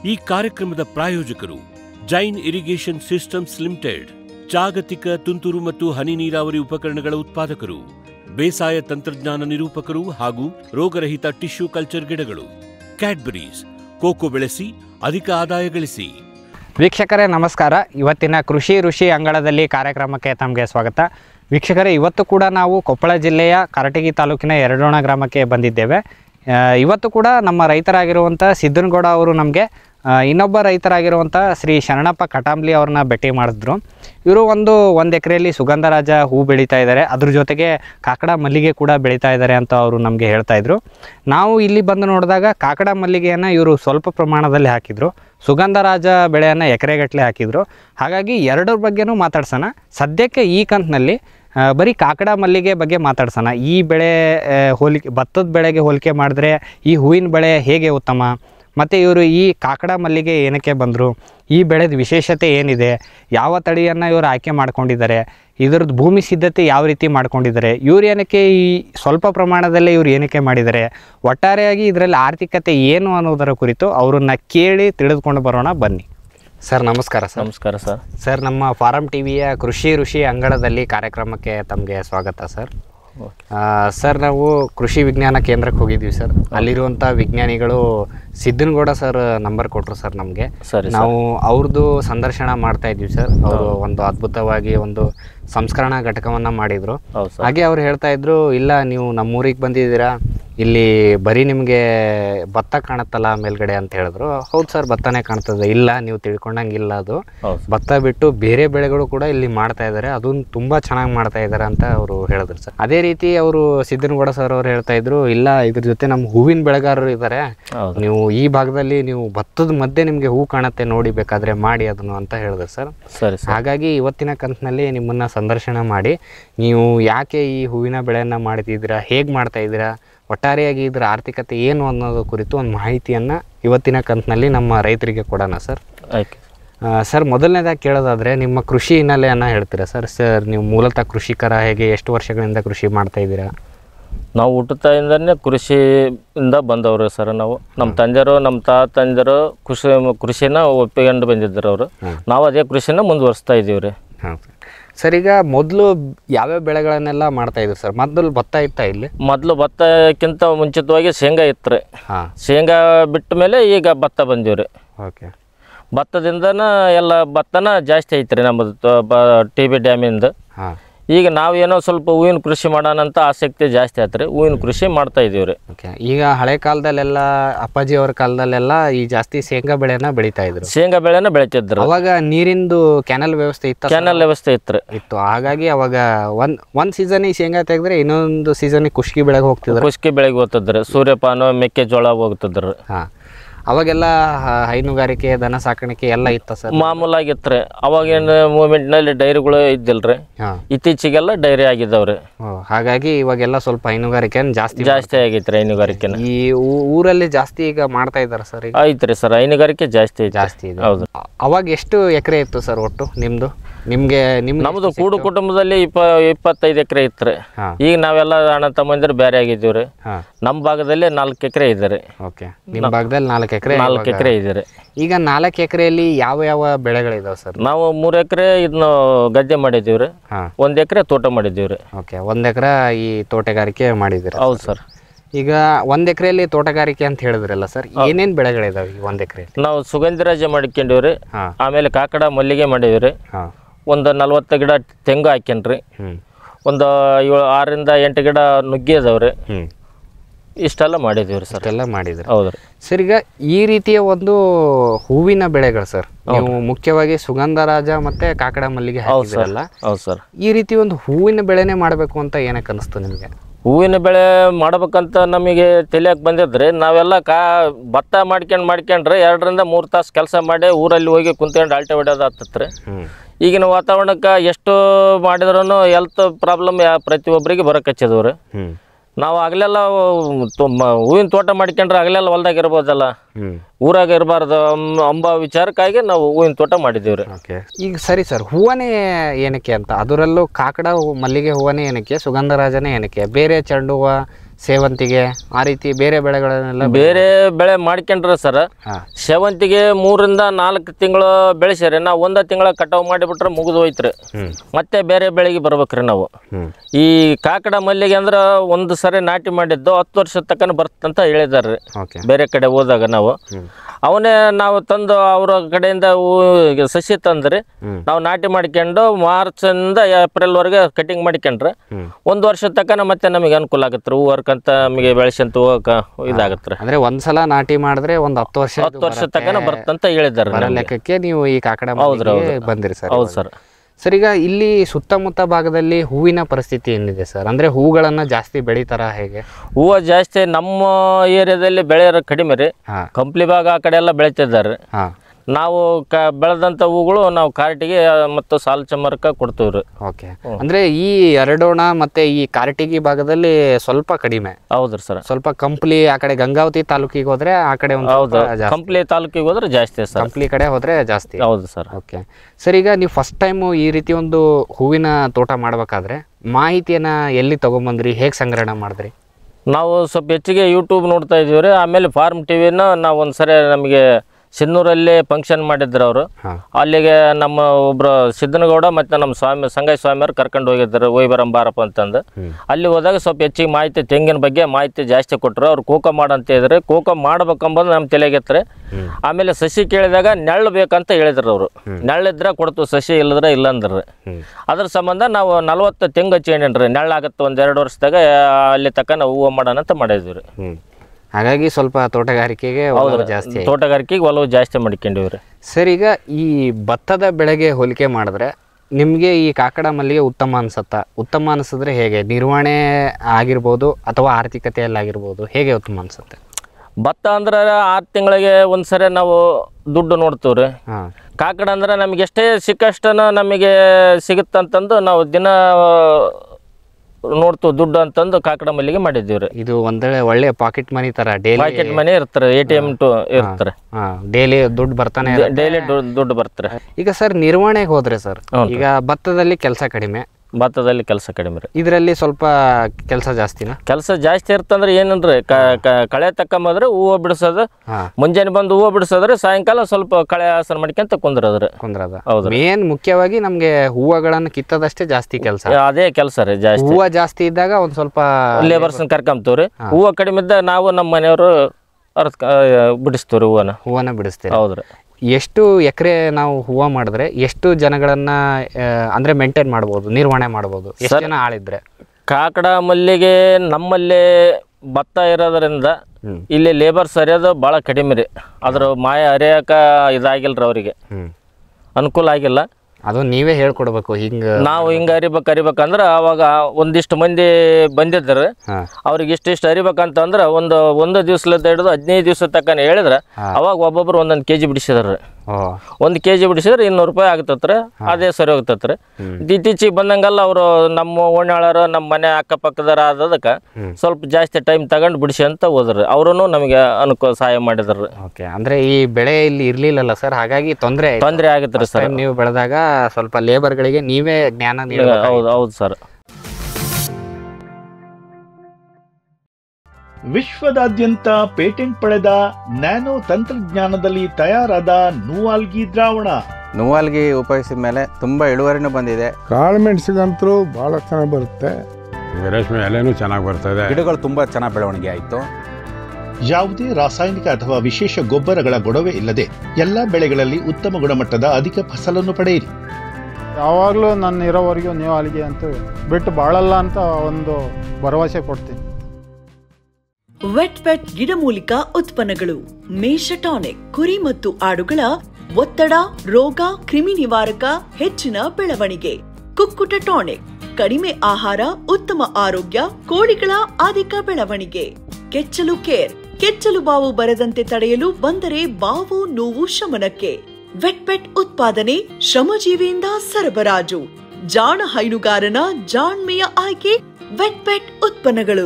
ಈ ಕಾರ್ಯಕ್ರಮದ ಪ್ರಾಯೋಜಕರು ಜೈನ್ ಇರಿಗೇಷನ್ ಸಿಸ್ಟಮ್ಸ್ ಲಿಮಿಟೆಡ್, ಜಾಗತಿಕ ತುಂತುರು ಮತ್ತು ಹನಿ ನೀರಾವರಿ ಉಪಕರಣಗಳ ಉತ್ಪಾದಕರು, ಬೇಸಾಯ ತಂತ್ರಜ್ಞಾನ ನಿರೂಪಕರು ಹಾಗೂ ರೋಗರಹಿತ ಟಿಶ್ಯೂ ಕಲ್ಚರ್ ಗಿಡಗಳು. ಕ್ಯಾಡ್ಬರೀಸ್, ಕೋಕೋ ಬೆಳೆಸಿ ಅಧಿಕ ಆದಾಯ ಗಳಿಸಿ. ವೀಕ್ಷಕರೇ ನಮಸ್ಕಾರ. ಇವತ್ತಿನ ಕೃಷಿ ಋಷಿ ಅಂಗಳದಲ್ಲಿ ಕಾರ್ಯಕ್ರಮಕ್ಕೆ ತಮಗೆ ಸ್ವಾಗತ. ವೀಕ್ಷಕರೇ, ಇವತ್ತು ಕೂಡ ನಾವು ಕೊಪ್ಪಳ ಜಿಲ್ಲೆಯ ಕರಟಗಿ ತಾಲೂಕಿನ ಯರಡೋಣ ಗ್ರಾಮಕ್ಕೆ ಬಂದಿದ್ದೇವೆ. ಇವತ್ತು ಕೂಡ ನಮ್ಮ ರೈತರಾಗಿರುವಂಥ ಸಿದ್ದನಗೌಡ ಅವರು ನಮಗೆ ಇನ್ನೊಬ್ಬ ರೈತರಾಗಿರುವಂಥ ಶ್ರೀ ಶರಣಪ್ಪ ಕಟಾಂಬ್ಲಿ ಅವ್ರನ್ನ ಭೇಟಿ ಮಾಡಿದ್ರು. ಇವರು ಒಂದು ಎಕರೆಯಲ್ಲಿ ಸುಗಂಧರಾಜ ಹೂ ಬೆಳೀತಾ ಇದ್ದಾರೆ, ಅದ್ರ ಜೊತೆಗೆ ಕಾಕಡ ಮಲ್ಲಿಗೆ ಕೂಡ ಬೆಳೀತಾ ಇದ್ದಾರೆ ಅಂತ ಅವರು ನಮಗೆ ಹೇಳ್ತಾ ಇದ್ರು. ನಾವು ಇಲ್ಲಿ ಬಂದು ನೋಡಿದಾಗ ಕಾಕಡ ಮಲ್ಲಿಗೆಯನ್ನು ಇವರು ಸ್ವಲ್ಪ ಪ್ರಮಾಣದಲ್ಲಿ ಹಾಕಿದ್ರು, ಸುಗಂಧರಾಜ ಬೆಳೆಯನ್ನು ಎಕರೆಗಟ್ಟಲೆ ಹಾಕಿದ್ರು. ಹಾಗಾಗಿ ಎರಡರ ಬಗ್ಗೆನೂ ಮಾತಾಡ್ಸೋಣ. ಸದ್ಯಕ್ಕೆ ಈ ಕಂತಿನಲ್ಲಿ ಬರೀ ಕಾಕಡ ಮಲ್ಲಿಗೆ ಬಗ್ಗೆ ಮಾತಾಡ್ಸೋಣ. ಈ ಬೆಳೆ ಭತ್ತದ ಬೆಳೆಗೆ ಹೋಲಿಕೆ ಮಾಡಿದ್ರೆ ಈ ಹೂವಿನ ಬೆಳೆ ಹೇಗೆ ಉತ್ತಮ, ಮತ್ತು ಇವರು ಈ ಕಾಕಡ ಮಲ್ಲಿಗೆ ಏನಕ್ಕೆ ಬಂದರು, ಈ ಬೆಳೆದ ವಿಶೇಷತೆ ಏನಿದೆ, ಯಾವ ತಳಿಯನ್ನು ಇವರು ಆಯ್ಕೆ ಮಾಡ್ಕೊಂಡಿದ್ದಾರೆ, ಇದರದ್ದು ಭೂಮಿ ಸಿದ್ಧತೆ ಯಾವ ರೀತಿ ಮಾಡ್ಕೊಂಡಿದ್ದಾರೆ, ಇವ್ರು ಏನಕ್ಕೆ ಈ ಸ್ವಲ್ಪ ಪ್ರಮಾಣದಲ್ಲೇ ಇವ್ರು ಏನಕ್ಕೆ ಮಾಡಿದ್ದಾರೆ, ಒಟ್ಟಾರೆಯಾಗಿ ಇದರಲ್ಲಿ ಆರ್ಥಿಕತೆ ಏನು ಅನ್ನೋದರ ಕುರಿತು ಅವರನ್ನು ಕೇಳಿ ತಿಳಿದುಕೊಂಡು ಬರೋಣ ಬನ್ನಿ. ಸರ್ ನಮಸ್ಕಾರ. ಸರ್ ನಮಸ್ಕಾರ ಸರ್. ಸರ್, ನಮ್ಮ ಫಾರಂ ಟಿವಿಯ ಕೃಷಿ ಋಷಿ ಅಂಗಳದಲ್ಲಿ ಕಾರ್ಯಕ್ರಮಕ್ಕೆ ತಮಗೆ ಸ್ವಾಗತ ಸರ್. ಸರ್, ನಾವು ಕೃಷಿ ವಿಜ್ಞಾನ ಕೇಂದ್ರಕ್ಕೆ ಹೋಗಿದ್ವಿ ಸರ್. ಅಲ್ಲಿರುವಂಥ ವಿಜ್ಞಾನಿಗಳು ಸಿದ್ದನಗೌಡ ಸರ್ ನಂಬರ್ ಕೊಟ್ಟರು ಸರ್ ನಮಗೆ. ನಾವು ಅವ್ರದ್ದು ಸಂದರ್ಶನ ಮಾಡ್ತಾ ಇದ್ವಿ ಸರ್. ಅವರು ಒಂದು ಅದ್ಭುತವಾಗಿ ಒಂದು ಸಂಸ್ಕರಣಾ ಘಟಕವನ್ನು ಮಾಡಿದರು. ಹಾಗೆ ಅವ್ರು ಹೇಳ್ತಾ ಇದ್ರು, ಇಲ್ಲ ನೀವು ನಮ್ಮೂರಿಗೆ ಬಂದಿದ್ದೀರಾ, ಇಲ್ಲಿ ಬರೀ ನಿಮಗೆ ಭತ್ತ ಕಾಣುತ್ತಲ್ಲ ಮೇಲ್ಗಡೆ ಅಂತ ಹೇಳಿದ್ರು. ಹೌದು ಸರ್, ಭತ್ತನೇ ಕಾಣ್ತದೆ. ಇಲ್ಲ, ನೀವು ತಿಳ್ಕೊಂಡಂಗಿಲ್ಲ, ಅದು ಭತ್ತ ಬಿಟ್ಟು ಬೇರೆ ಬೆಳೆಗಳು ಕೂಡ ಇಲ್ಲಿ ಮಾಡ್ತಾ ಇದ್ದಾರೆ, ಅದನ್ನು ತುಂಬ ಚೆನ್ನಾಗಿ ಮಾಡ್ತಾ ಇದ್ದಾರೆ ಅಂತ ಅವರು ಹೇಳಿದ್ರು ಸರ್. ಅದೇ ರೀತಿ ಅವರು ಸಿದ್ದನಗೌಡ ಸರ್ ಅವ್ರು ಹೇಳ್ತಾ ಇದ್ರು, ಇಲ್ಲ ಇದ್ರ ಜೊತೆ ನಮ್ಮ ಹೂವಿನ ಬೆಳೆಗಾರರು ಇದ್ದಾರೆ, ನೀವು ಈ ಭಾಗದಲ್ಲಿ ನೀವು ಭತ್ತದ ಮಧ್ಯೆ ನಿಮಗೆ ಹೂ ಕಾಣುತ್ತೆ, ನೋಡಿ ಬೇಕಾದ್ರೆ ಮಾಡಿ ಅದನ್ನು ಅಂತ ಹೇಳಿದ್ರು ಸರ್. ಹಾಗಾಗಿ ಇವತ್ತಿನ ಕಂತಿನಲ್ಲಿ ನಿಮ್ಮನ್ನು ಸಂದರ್ಶನ ಮಾಡಿ ನೀವು ಯಾಕೆ ಈ ಹೂವಿನ ಬೆಳೆಯನ್ನು ಮಾಡ್ತಿದ್ದೀರಾ, ಹೇಗೆ ಮಾಡ್ತಾ ಇದ್ದೀರಾ, ಒಟ್ಟಾರೆಯಾಗಿ ಇದರ ಆರ್ಥಿಕತೆ ಏನು ಅನ್ನೋದು ಕುರಿತು ಒಂದು ಮಾಹಿತಿಯನ್ನು ಇವತ್ತಿನ ಕಂತಿನಲ್ಲಿ ನಮ್ಮ ರೈತರಿಗೆ ಕೊಡೋಣ ಸರ್. ಸರ್, ಮೊದಲನೇದಾಗಿ ಕೇಳೋದಾದರೆ ನಿಮ್ಮ ಕೃಷಿ ಹಿನ್ನೆಲೆಯನ್ನು ಹೇಳ್ತೀರಾ ಸರ್? ಸರ್, ನೀವು ಮೂಲತಃ ಕೃಷಿಕರ, ಹೇಗೆ ಎಷ್ಟು ವರ್ಷಗಳಿಂದ ಕೃಷಿ ಮಾಡ್ತಾ ಇದ್ದೀರಾ? ನಾವು ಹುಟ್ಟುತ್ತಾಯಿಂದನೇ ಕೃಷಿಯಿಂದ ಬಂದವರು ಸರ್. ನಾವು ನಮ್ಮ ತಂದೆಯರು, ನಮ್ಮ ತಾತಂದಿರು ಕೃಷಿನ ಒಪ್ಪಿಕೊಂಡು ಬಂದಿದ್ದರು ಅವರು. ನಾವು ಅದೇ ಕೃಷಿನ ಮುಂದುವರಿಸ್ತಾ ಇದ್ದೀವಿ ರೀ. ಹಾಂ ಸರ್. ಈಗ ಮೊದಲು ಯಾವ್ಯಾವ ಬೆಳೆಗಳನ್ನೆಲ್ಲ ಮಾಡ್ತಾ ಇದ್ರು ಸರ್? ಮೊದಲು ಭತ್ತ ಇತ್ತಾ ಇಲ್ಲಿ? ಮೊದಲು ಭತ್ತಕ್ಕಿಂತ ಮುಂಚಿತವಾಗಿ ಶೇಂಗಾ ಇತ್ತು ರೀ. ಶೇಂಗಾ ಬಿಟ್ಟ ಮೇಲೆ ಈಗ ಭತ್ತ ಬಂದೀವಿ ರೀ. ಓಕೆ. ಭತ್ತದಿಂದನ ಎಲ್ಲ ಭತ್ತನ ಜಾಸ್ತಿ ಐತೆ ರೀ ನಮ್ಮದು TB ಡ್ಯಾಮಿಂದ. ಹಾಂ. ಈಗ ನಾವೇನೋ ಸ್ವಲ್ಪ ಹೂವಿನ ಕೃಷಿ ಮಾಡೋಣ ಅಂತ ಆಸಕ್ತಿ ಜಾಸ್ತಿ ಆಯ್ತು ರೀ, ಹೂವಿನ ಕೃಷಿ ಮಾಡ್ತಾ ಇದೀವಿ ರೀ. ಓಕೆ. ಈಗ ಹಳೆ ಕಾಲದಲ್ಲೆಲ್ಲ ಅಪ್ಪಾಜಿ ಅವ್ರ ಕಾಲದಲ್ಲೆಲ್ಲ ಈ ಜಾಸ್ತಿ ಶೇಂಗಾ ಬೆಳೆನ ಬೆಳೀತಾ ಇದ್ರು. ಶೇಂಗಾ ಬೆಳೆನ ಬೆಳಿತಿದ್ರು. ಅವಾಗ ನೀರಿಂದು ಕ್ಯಾನಲ್ ವ್ಯವಸ್ಥೆ ಇತ್ತು? ಕ್ಯಾನಲ್ ವ್ಯವಸ್ಥೆ ಇತ್ತು. ಹಾಗಾಗಿ ಅವಾಗ ಒಂದ್ ಸೀಸನಿಗೆ ಶೇಂಗಾ ತೆಗೆದ್ರೆ ಇನ್ನೊಂದು ಸೀಸನಿಗೆ ಕುಷ್ಕಿ ಬೆಳೆಗೆ ಹೋಗ್ತಿದ್ರು. ಕುಷ್ಕಿ ಬೆಳೆಗೆ ಹೋಗ್ತಿದ್ರು, ಸೂರ್ಯಪಾನ, ಮೆಕ್ಕೆಜೋಳ ಹೋಗ್ತಿದ್ರು. ಹಾಂ. ಅವಾಗೆಲ್ಲ ಹೈನುಗಾರಿಕೆ, ದನ ಸಾಕಾಣಿಕೆ ಎಲ್ಲ ಇತ್ತ ಸರ್? ಮಾಮೂಲಾಗಿತ್ತು. ಅವಾಗಿನ ಮೂಮೆಂಟ್ನಲ್ಲಿ ಡೈರಿಗಳು ಇದ್ದಿಲ್ರಿ, ಇತ್ತೀಚೆಗೆಲ್ಲ ಡೈರಿ ಆಗಿದ್ದಾವ್ರಿ. ಹಾಗಾಗಿ ಇವಾಗೆಲ್ಲ ಸ್ವಲ್ಪ ಹೈನುಗಾರಿಕೆ ಜಾಸ್ತಿ ಆಗೈತ್ರಿ. ಹೈನುಗಾರಿಕೆನ ಈ ಊರಲ್ಲಿ ಜಾಸ್ತಿ ಈಗ ಮಾಡ್ತಾ ಇದ್ದಾರೆ ಸರ್? ಐತ್ರಿ ಸರ್, ಹೈನುಗಾರಿಕೆ ಜಾಸ್ತಿ ಇದೆ. ಹೌದು. ಅವಾಗ ಎಷ್ಟು ಎಕರೆ ಇತ್ತು ಸರ್ ಒಟ್ಟು ನಿಮ್ದು? ನಮ್ದು ಕೂಡು ಕುಟುಂಬದಲ್ಲಿ 25 ಎಕರೆ ಇತ್ತು. ಈಗ ನಾವೆಲ್ಲ ಅಣ್ಣ ತಮ್ಮಂದಿರು ಬೇರೆ ಆಗಿದ್ದೀವ್ರಿ. ನಮ್ಮ ಭಾಗದಲ್ಲಿ 4 ಎಕರೆ ಇದೆ. ಓಕೆ. ನಿಮ್ಮ ಭಾಗದಲ್ಲಿ 4 ಎಕರೆ ಇದೆ. ಈಗ 4 ಎಕರೆಯಲ್ಲಿ ಯಾವ ಬೆಳೆಗಳಿದಾವೆ ಸರ್? ನಾವು 3 ಎಕರೆ ಇದನ್ನ ಗದ್ದೆ ಮಾಡಿದ್ದೀವ್ರಿ, 1 ಎಕರೆ ತೋಟ ಮಾಡಿದ್ದೀವ್ರಿ. ಓಕೆ. 1 ಎಕರೆ ಈ ತೋಟಗಾರಿಕೆ ಮಾಡಿದಿರ? ಹೌದು ಸರ್. ಈಗ 1 ಎಕರೆಯಲ್ಲಿ ತೋಟಗಾರಿಕೆ ಅಂತ ಹೇಳಿದ್ರಲ್ಲ ಸರ್, ಏನೇನ್ ಬೆಳೆಗಳಿದಾವೆ ಈ 1 ಎಕರೆ? ನಾವು ಸುಗಂಧರಾಜ ಮಾಡ್ಕೊಂಡಿವ್ರಿ, ಆಮೇಲೆ ಕಾಕಡ ಮಲ್ಲಿಗೆ ಮಾಡೀವ್ರಿ, ಒಂದು 40 ಗಿಡ ತೆಂಗು ಹಾಕ್ಯನ್ರಿ, ಒಂದು 6ರಿಂದ 8 ಗಿಡ ನುಗ್ಗಿ ಅದಾವ್ರಿ. ಇಷ್ಟೆಲ್ಲ ಮಾಡಿದೀವ್ರಿ ಸರ್. ಎಲ್ಲ ಮಾಡಿದ್ರಿ? ಹೌದ್ರಿ ಸರ್. ಈಗ ಈ ರೀತಿಯ ಒಂದು ಹೂವಿನ ಬೆಳೆಗಳು ಸರ್, ನೀವು ಮುಖ್ಯವಾಗಿ ಸುಗಂಧರಾಜ ಮತ್ತೆ ಕಾಕಡ ಮಲ್ಲಿಗೆ ಹಾಕಿದ್ರಲ್ಲ? ಹೌದು ಸರ್. ಈ ರೀತಿ ಒಂದು ಹೂವಿನ ಬೆಳೆನೇ ಮಾಡಬೇಕು ಅಂತ ಏನಕ್ಕೆ ಅನಿಸ್ತು ನಿಮಗೆ? ಹೂವಿನ ಬೆಳೆ ಮಾಡ್ಬೇಕಂತ ನಮಗೆ ತಿಳಿಯಕ್ಕೆ ಬಂದಿದ್ರಿ. ನಾವೆಲ್ಲ ಭತ್ತ ಮಾಡ್ಕೊಂಡ್ರೆ 2ರಿಂದ 3 ತಾಸು ಕೆಲಸ ಮಾಡಿ ಊರಲ್ಲಿ ಹೋಗಿ ಕುಂತ್ಕೊಂಡು ಆಲ್ಟೆ ಹೊಡೆಯೋದು ಆಗ್ತತ್ರಿ. ಈಗಿನ ವಾತಾವರಣಕ್ಕೆ ಎಷ್ಟು ಮಾಡಿದ್ರೂ ಹೆಲ್ತ್ ಪ್ರಾಬ್ಲಮ್ ಪ್ರತಿಯೊಬ್ಬರಿಗೆ ಬರಕಚ್ಚಿದವ್ರಿ. ನಾವು ಆಗಲೆಲ್ಲ ಹೂವಿನ ತೋಟ ಮಾಡ್ಕೊಂಡ್ರೆ ಆಗಲೆಲ್ಲ ಹೊಲ್ದಾಗ ಇರ್ಬೋದಲ್ಲ, ಊರಾಗ ಇರಬಾರ್ದು ಅಂಬ ವಿಚಾರಕ್ಕಾಗಿ ನಾವು ಹೂವಿನ ತೋಟ ಮಾಡಿದ್ದೀವ್ರಿ. ಈಗ ಸರಿ ಸರ್, ಹೂವನೇ ಏನಕ್ಕೆ ಅಂತ, ಅದರಲ್ಲೂ ಕಾಕಡ ಮಲ್ಲಿಗೆ ಹೂವನೇ ಏನಕ್ಕೆ, ಸುಗಂಧರಾಜನೇ ಏನಕ್ಕೆ, ಬೇರೆ ಚೆಂಡು ಹೂವು ಸೇವಂತಿಗೆ ಆ ರೀತಿ ಬೇರೆ ಬೆಳೆಗಳನ್ನೆಲ್ಲ ಬೇರೆ ಬೆಳೆ ಮಾಡ್ಕೊಂಡ್ರೆ ಸರ್ ಸೇವಂತಿಗೆ 3 ರಿಂದ 4 ತಿಂಗಳು ಬೆಳೆಸ್ಯಾರ ನಾವು 1 ತಿಂಗಳ ಕಟಾವು ಮಾಡಿಬಿಟ್ರೆ ಮುಗಿದು ಹೋಯ್ತ್ರಿ ಮತ್ತೆ ಬೇರೆ ಬೆಳೆಗೆ ಬರ್ಬೇಕ್ರಿ ನಾವು ಈ ಕಾಕಡ ಮಲ್ಲಿಗೆ ಅಂದ್ರೆ ಒಂದು ಸರಿ ನಾಟಿ ಮಾಡಿದ್ದು 10 ವರ್ಷದ ತಕ್ಕನ ಬರ್ತಂತ ಹೇಳಿದಾರ್ರಿ ಬೇರೆ ಕಡೆ ಹೋದಾಗ ನಾವು ಅವನೇ ನಾವು ತಂದು ಅವ್ರ ಕಡೆಯಿಂದ ಸಸಿ ತಂದ್ರಿ ನಾವು ನಾಟಿ ಮಾಡ್ಕೊಂಡು ಮಾರ್ಚ್ ಇಂದ ಏಪ್ರಿಲ್ ವರೆಗೆ ಕಟಿಂಗ್ ಮಾಡ್ಕೊಂಡ್ರೆ 1 ವರ್ಷದ ತಕ್ಕನ ಮತ್ತೆ ನಮಗೆ ಅನುಕೂಲ ಆಗತ್ರಿ ಹೂವರ್ಕಂತ ನಮಗೆ ಬೆಳೆಸಂತ ಹೋಗಕ ಇದಾಗತ್ರಿ ಅಂದ್ರೆ ಒಂದ್ಸಲ ನಾಟಿ ಮಾಡಿದ್ರೆ ಒಂದು 10 ವರ್ಷ ತಕ್ಕನ ಬರ್ತಂತ ಹೇಳಿದಾರೆ ಲೆಕ್ಕಕ್ಕೆ ನೀವು ಈ ಕಾಕಡ ಬಂದಿರಿ ಸರ್ ಹೌದು ಸರ್ ಸರ್ ಈಗ ಇಲ್ಲಿ ಸುತ್ತಮುತ್ತ ಭಾಗದಲ್ಲಿ ಹೂವಿನ ಪರಿಸ್ಥಿತಿ ಏನಿದೆ ಸರ್ ಅಂದ್ರೆ ಹೂಗಳನ್ನ ಜಾಸ್ತಿ ಬೆಳಿತಾರ ಹೇಗೆ ಹೂವು ಜಾಸ್ತಿ ನಮ್ಮ ಏರಿಯಾದಲ್ಲಿ ಬೆಳೆಯೋರು ಕಡಿಮೆ ರೀ ಕಂಪ್ಲಿ ಭಾಗ ಆ ಕಡೆ ಎಲ್ಲ ಬೆಳಿತಿದ್ದಾರೆ ನಾವು ಬೆಳೆದಂತ ಹೂಗಳು ನಾವು ಕಾರ್ಟಿಗೆ ಮತ್ತು ಸಾಲು ಚಮರ್ಕ ಕೊಡ್ತೀವಿ ರೀ ಓಕೆ ಅಂದ್ರೆ ಈ ಎರಡೋಣ ಮತ್ತೆ ಈ ಕಾರ್ಟಿಗಿ ಭಾಗದಲ್ಲಿ ಸ್ವಲ್ಪ ಕಡಿಮೆ ಹೌದ್ರಿ ಸರ್ ಸ್ವಲ್ಪ ಕಂಪ್ಲಿ ಆ ಕಡೆ ಗಂಗಾವತಿ ತಾಲೂಕಿಗೆ ಹೋದ್ರೆ ಆ ಕಡೆ ಕಂಪ್ಲಿ ತಾಲೂಕಿಗೆ ಹೋದ್ರೆ ಜಾಸ್ತಿ ಸರ್ ಕಂಪ್ಲಿ ಕಡೆ ಹೋದ್ರೆ ಜಾಸ್ತಿ ಹೌದು ಸರ್ ಓಕೆ ಸರ್ ಈಗ ನೀವು ಫಸ್ಟ್ ಟೈಮ್ ಈ ರೀತಿ ಒಂದು ಹೂವಿನ ತೋಟ ಮಾಡ್ಬೇಕಾದ್ರೆ ಮಾಹಿತಿಯನ್ನ ಎಲ್ಲಿ ತಗೊಂಬಂದ್ರಿ ಹೇಗೆ ಸಂಗ್ರಹಣೆ ಮಾಡಿದ್ರಿ ನಾವು ಸ್ವಲ್ಪ ಹೆಚ್ಚಿಗೆ ಯೂಟ್ಯೂಬ್ ನೋಡ್ತಾ ಇದೀವಿ ರೀ ಆಮೇಲೆ ಫಾರ್ಮ್ ಟಿವಿನ ನಾವು ಒಂದ್ಸರಿ ನಮಗೆ ಸಿನ್ನೂರಲ್ಲಿ ಫಂಕ್ಷನ್ ಮಾಡಿದ್ರು ಅವರು ಅಲ್ಲಿಗೆ ನಮ್ಮ ಒಬ್ರು ಸಿದ್ದನಗೌಡ ಮತ್ತೆ ನಮ್ಮ ಸಂಗೈ ಸ್ವಾಮಿಯವ್ರು ಕರ್ಕೊಂಡು ಹೋಗಿದ್ರು ಬಾರಪ್ಪ ಅಂತಂದು ಅಲ್ಲಿ ಹೋದಾಗ ಸ್ವಲ್ಪ ಹೆಚ್ಚಿಗೆ ಮಾಹಿತಿ ತೆಂಗಿನ ಬಗ್ಗೆ ಮಾಹಿತಿ ಜಾಸ್ತಿ ಕೊಟ್ಟರು ಅವ್ರು ಕೋಕ ಮಾಡಂತ ಇದ್ರೆ ಕೋಕ ಮಾಡ್ಬೇಕಂಬಂದು ನಮ್ಮ ತಲೆಗೆತ್ತಾರೆ ಆಮೇಲೆ ಸಸಿ ಕೇಳಿದಾಗ ನೆಳ್ಳು ಬೇಕಂತ ಹೇಳಿದ್ರು ಅವರು ನೆಳ್ಳಿದ್ರೆ ಕೊಡ್ತು ಸಸಿ ಇಲ್ಲದ್ರೆ ಇಲ್ಲ ಅಂದ್ರಿ ಅದ್ರ ಸಂಬಂಧ ನಾವು 40 ತೆಂಗು ಹಚ್ಚಿಕೊಂಡ್ರಿ ನೆಳ್ಳಾಗತ್ತೆ 1-2 ವರ್ಷದಾಗ ಅಲ್ಲಿ ತಕ್ಕ ನಾವು ಹೂವು ಮಾಡೋಣ ಅಂತ ಮಾಡಿದ್ವಿ ರೀ ಹಾಗಾಗಿ ಸ್ವಲ್ಪ ತೋಟಗಾರಿಕೆಗೆ ಒಲವು ಜಾಸ್ತಿ ಮಾಡ್ಕೊಂಡಿವ್ರಿ ಸರ್ ಈಗ ಈ ಭತ್ತದ ಬೆಳೆಗೆ ಹೋಲಿಕೆ ಮಾಡಿದ್ರೆ ನಿಮಗೆ ಈ ಕಾಕಡ ಮಲ್ಲಿಗೆ ಉತ್ತಮ ಅನಿಸಿದ್ರೆ ಹೇಗೆ ನಿರ್ವಹಣೆ ಆಗಿರ್ಬೋದು ಅಥವಾ ಆರ್ಥಿಕತೆಯಲ್ಲಿ ಆಗಿರ್ಬೋದು ಹೇಗೆ ಉತ್ತಮ ಅನ್ಸುತ್ತೆ ಭತ್ತ ಅಂದ್ರೆ 6 ತಿಂಗಳಿಗೆ ಒಂದ್ಸರಿ ನಾವು ದುಡ್ಡು ನೋಡ್ತೀವ್ರಿ ಕಾಕಡ ಅಂದ್ರೆ ನಮಗೆ ಎಷ್ಟೇ ಸಿಕ್ಕಷ್ಟನ ನಮಗೆ ಸಿಗುತ್ತಂತಂದು ನಾವು ದಿನ ನೋಡ್ತೀವಿ ದುಡ್ಡು ಅಂತಂದು ಕಾಕಡ ಮಲ್ಲಿಗೆ ಮಾಡಿದ್ದೀವ್ರಿ ಇದು ಒಂದಳೆ ಒಳ್ಳೆ ಪಾಕೆಟ್ ಮನಿ ತರ ಡೈಲಿ ಪಾಕೆಟ್ ಮನಿ ಇರ್ತಾರೆ ATM ಇರ್ತಾರೆ ಡೈಲಿ ದುಡ್ಡು ಬರ್ತಾನೆ ಡೈಲಿ ದುಡ್ಡು ಬರ್ತಾರೆ ಈಗ ಸರ್ ನಿರ್ವಹಣೆಗೆ ಹೋದ್ರೆ ಸರ್ ಈಗ ಭತ್ತದಲ್ಲಿ ಕೆಲಸ ಕಡಿಮೆ ರೀ ಇದರಲ್ಲಿ ಸ್ವಲ್ಪ ಕೆಲಸ ಜಾಸ್ತಿ ಇರ್ತಂದ್ರೆ ಏನಂದ್ರೆ ಕಳೆ ತಕ್ಕಂಬಂದ್ರೆ ಹೂವು ಬಿಡಿಸೋದು ಮುಂಜಾನೆ ಬಂದು ಹೂವು ಬಿಡಿಸೋದ್ರೆ ಸಾಯಂಕಾಲ ಸ್ವಲ್ಪ ಕಳೆ ಆಸನ ಮಾಡ್ಕೊಂತ ಕುಂದ್ರದ ಮೇನ್ ಮುಖ್ಯವಾಗಿ ನಮ್ಗೆ ಹೂವುಗಳನ್ನ ಕಿತ್ತದಷ್ಟೇ ಜಾಸ್ತಿ ಕೆಲಸ ಅದೇ ಕೆಲಸ ರೀ ಜಾಸ್ತಿ ಹೂವು ಜಾಸ್ತಿ ಇದ್ದಾಗ ಒಂದ್ ಸ್ವಲ್ಪ ಲೇಬರ್ಸ್ ಕರ್ಕೊಂತೀವ್ರಿ ಹೂವು ಕಡಿಮೆ ಇದ್ದಾಗ ನಾವು ನಮ್ಮ ಮನೆಯವರು ಬಿಡಿಸ್ತೀವ್ರಿ ಹೂವನ್ನ ಬಿಡಿಸ್ತೀವಿ ಹೌದ್ರಿ ಎಷ್ಟು ಎಕರೆ ನಾವು ಹೂವು ಮಾಡಿದ್ರೆ ಎಷ್ಟು ಜನಗಳನ್ನ ಅಂದ್ರೆ ಮೇಂಟೈನ್ ಮಾಡ್ಬೋದು ನಿರ್ವಹಣೆ ಮಾಡ್ಬೋದು ಎಷ್ಟು ಜನ ಆಳಿದ್ರೆ ಕಾಕಡ ಮಲ್ಲಿಗೆ ನಮ್ಮಲ್ಲಿ ಭತ್ತ ಇರೋದ್ರಿಂದ ಇಲ್ಲಿ ಲೇಬರ್ಸ್ ಹರಿಯೋದು ಭಾಳ ಕಡಿಮೆ ರೀ ಅದ್ರ ಮಾಯ ಹರಿಯಕ ಇದಾಗಿಲ್ರಿ ಅವರಿಗೆ ಅನುಕೂಲ ಆಗಿಲ್ಲ ಅದು ನೀವೇ ಹೇಳ್ಕೊಡ್ಬೇಕು ನಾವು ಹಿಂಗ ಹರಿಬೇಕಂದ್ರೆ ಅವಾಗ ಒಂದಿಷ್ಟು ಮಂದಿ ಬಂದಿದ್ರು ಅವ್ರಿಗೆ ಇಷ್ಟಿಷ್ಟು ಹರಿಬೇಕಂತಂದ್ರೆ ಒಂದು ದಿವ್ಸಲದ ಹಿಡಿದು 15 ದಿವಸ ತಕ್ಕ ಹೇಳಿದ್ರೆ ಅವಾಗ ಒಬ್ಬೊಬ್ರು 1 kg ಬಿಡಿಸಿದಾರೆ 1 kg ಬಿಡಿಸಿದ್ರೆ 200 ರೂಪಾಯಿ ಆಗ್ತತ್ರಿ ಅದೇ ಸರಿ ಹೋಗ್ತತ್ರಿ ಇತ್ತೀಚಿಗೆ ಬಂದಂಗಲ್ಲ ಅವರು ನಮ್ಮ ಓಣ್ಯಾಳರು ನಮ್ಮ ಮನೆ ಅಕ್ಕಪಕ್ಕದರ ಆದದಕ್ಕೆ ಸ್ವಲ್ಪ ಜಾಸ್ತಿ ಟೈಮ್ ತಗೊಂಡು ಬಿಡಿಸಿ ಅಂತ ಹೋದ್ರಿ ಅವರು ನಮಗೆ ಅನುಕೂಲ ಸಹಾಯ ಮಾಡಿದ್ರಿ ಅಂದ್ರೆ ಈ ಬೆಳೆ ಇಲ್ಲಿ ಇರ್ಲಿಲ್ಲಲ್ಲ ಸರ್ ಹಾಗಾಗಿ ತೊಂದರೆ ಆಗತ್ರಿ ಸರ್ ನೀವು ಬೆಳೆದಾಗ ಸ್ವಲ್ಪ ಲೇಬರ್ಗಳಿಗೆ ನೀವೇ ಜ್ಞಾನ ಹೌದು ಸರ್ ವಿಶ್ವದಾದ್ಯಂತ ಪೇಟೆಂಟ್ ಪಡೆದ ನ್ಯಾನೋ ತಂತ್ರಜ್ಞಾನದಲ್ಲಿ ತಯಾರಾದ ನೂವಾಲ್ಗಿ ದ್ರಾವಣ ನೂವಾಲ್ಗಿ ಉಪಯೋಗಿಸಿದ ಮೇಲೆ ತುಂಬಾ ಇಳುವರಿನೂ ಬಂದಿದೆ ಕಾಳುಮೆಣಸಿಗಂತೂ ಬಹಳ ಚೆನ್ನಾಗಿ ಬರುತ್ತೆ ರೇಷ್ಮೆ ಎಲೆನೂ ಚೆನ್ನಾಗಿ ಬರ್ತದೆ ಗಿಡಗಳು ತುಂಬಾ ಚೆನ್ನಾಗಿ ಬೆಳವಣಿಗೆ ಆಯಿತು ಯಾವುದೇ ರಾಸಾಯನಿಕ ಅಥವಾ ವಿಶೇಷ ಗೊಬ್ಬರಗಳ ಗೊಡವೆ ಇಲ್ಲದೆ ಎಲ್ಲ ಬೆಳೆಗಳಲ್ಲಿ ಉತ್ತಮ ಗುಣಮಟ್ಟದ ಅಧಿಕ ಫಸಲನ್ನು ಪಡೆಯಿರಿ ಯಾವಾಗಲೂ ನನ್ನ ಇರೋವರೆಗೂ ನೂವಾಲ್ಗಿ ಅಂತ ಬಿಟ್ಟು ಬಾಳಲ್ಲ ಅಂತ ಒಂದು ಭರವಸೆ ಕೊಡ್ತೀನಿ ವೆಟ್ ಗಿಡಮೂಲಿಕಾ ಉತ್ಪನ್ನಗಳು ಮೇಷ ಟಾನಿಕ್ ಕುರಿ ಮತ್ತು ಆಡುಗಳ ಒತ್ತಡ ರೋಗ ಕ್ರಿಮಿ ನಿವಾರಕ ಹೆಚ್ಚಿನ ಬೆಳವಣಿಗೆ ಕುಕ್ಕುಟ ಟಾನಿಕ್ ಕಡಿಮೆ ಆಹಾರ ಉತ್ತಮ ಆರೋಗ್ಯ ಕೋಳಿಗಳ ಅಧಿಕ ಬೆಳವಣಿಗೆ ಕೆಚ್ಚಲು ಕೇರ್ ಕೆಚ್ಚಲು ಬಾವು ಬರದಂತೆ ತಡೆಯಲು ಬಂದರೆ ಬಾವು ನೋವು ಶಮನಕ್ಕೆ ವೆಟ್ ಉತ್ಪಾದನೆ ಶ್ರಮಜೀವಿಯಿಂದ ಸರಬರಾಜು ಜಾಣ ಹೈನುಗಾರನ ಜಾಣ್ಮೆಯ ಆಯ್ಕೆ ವೆಟ್ ಉತ್ಪನ್ನಗಳು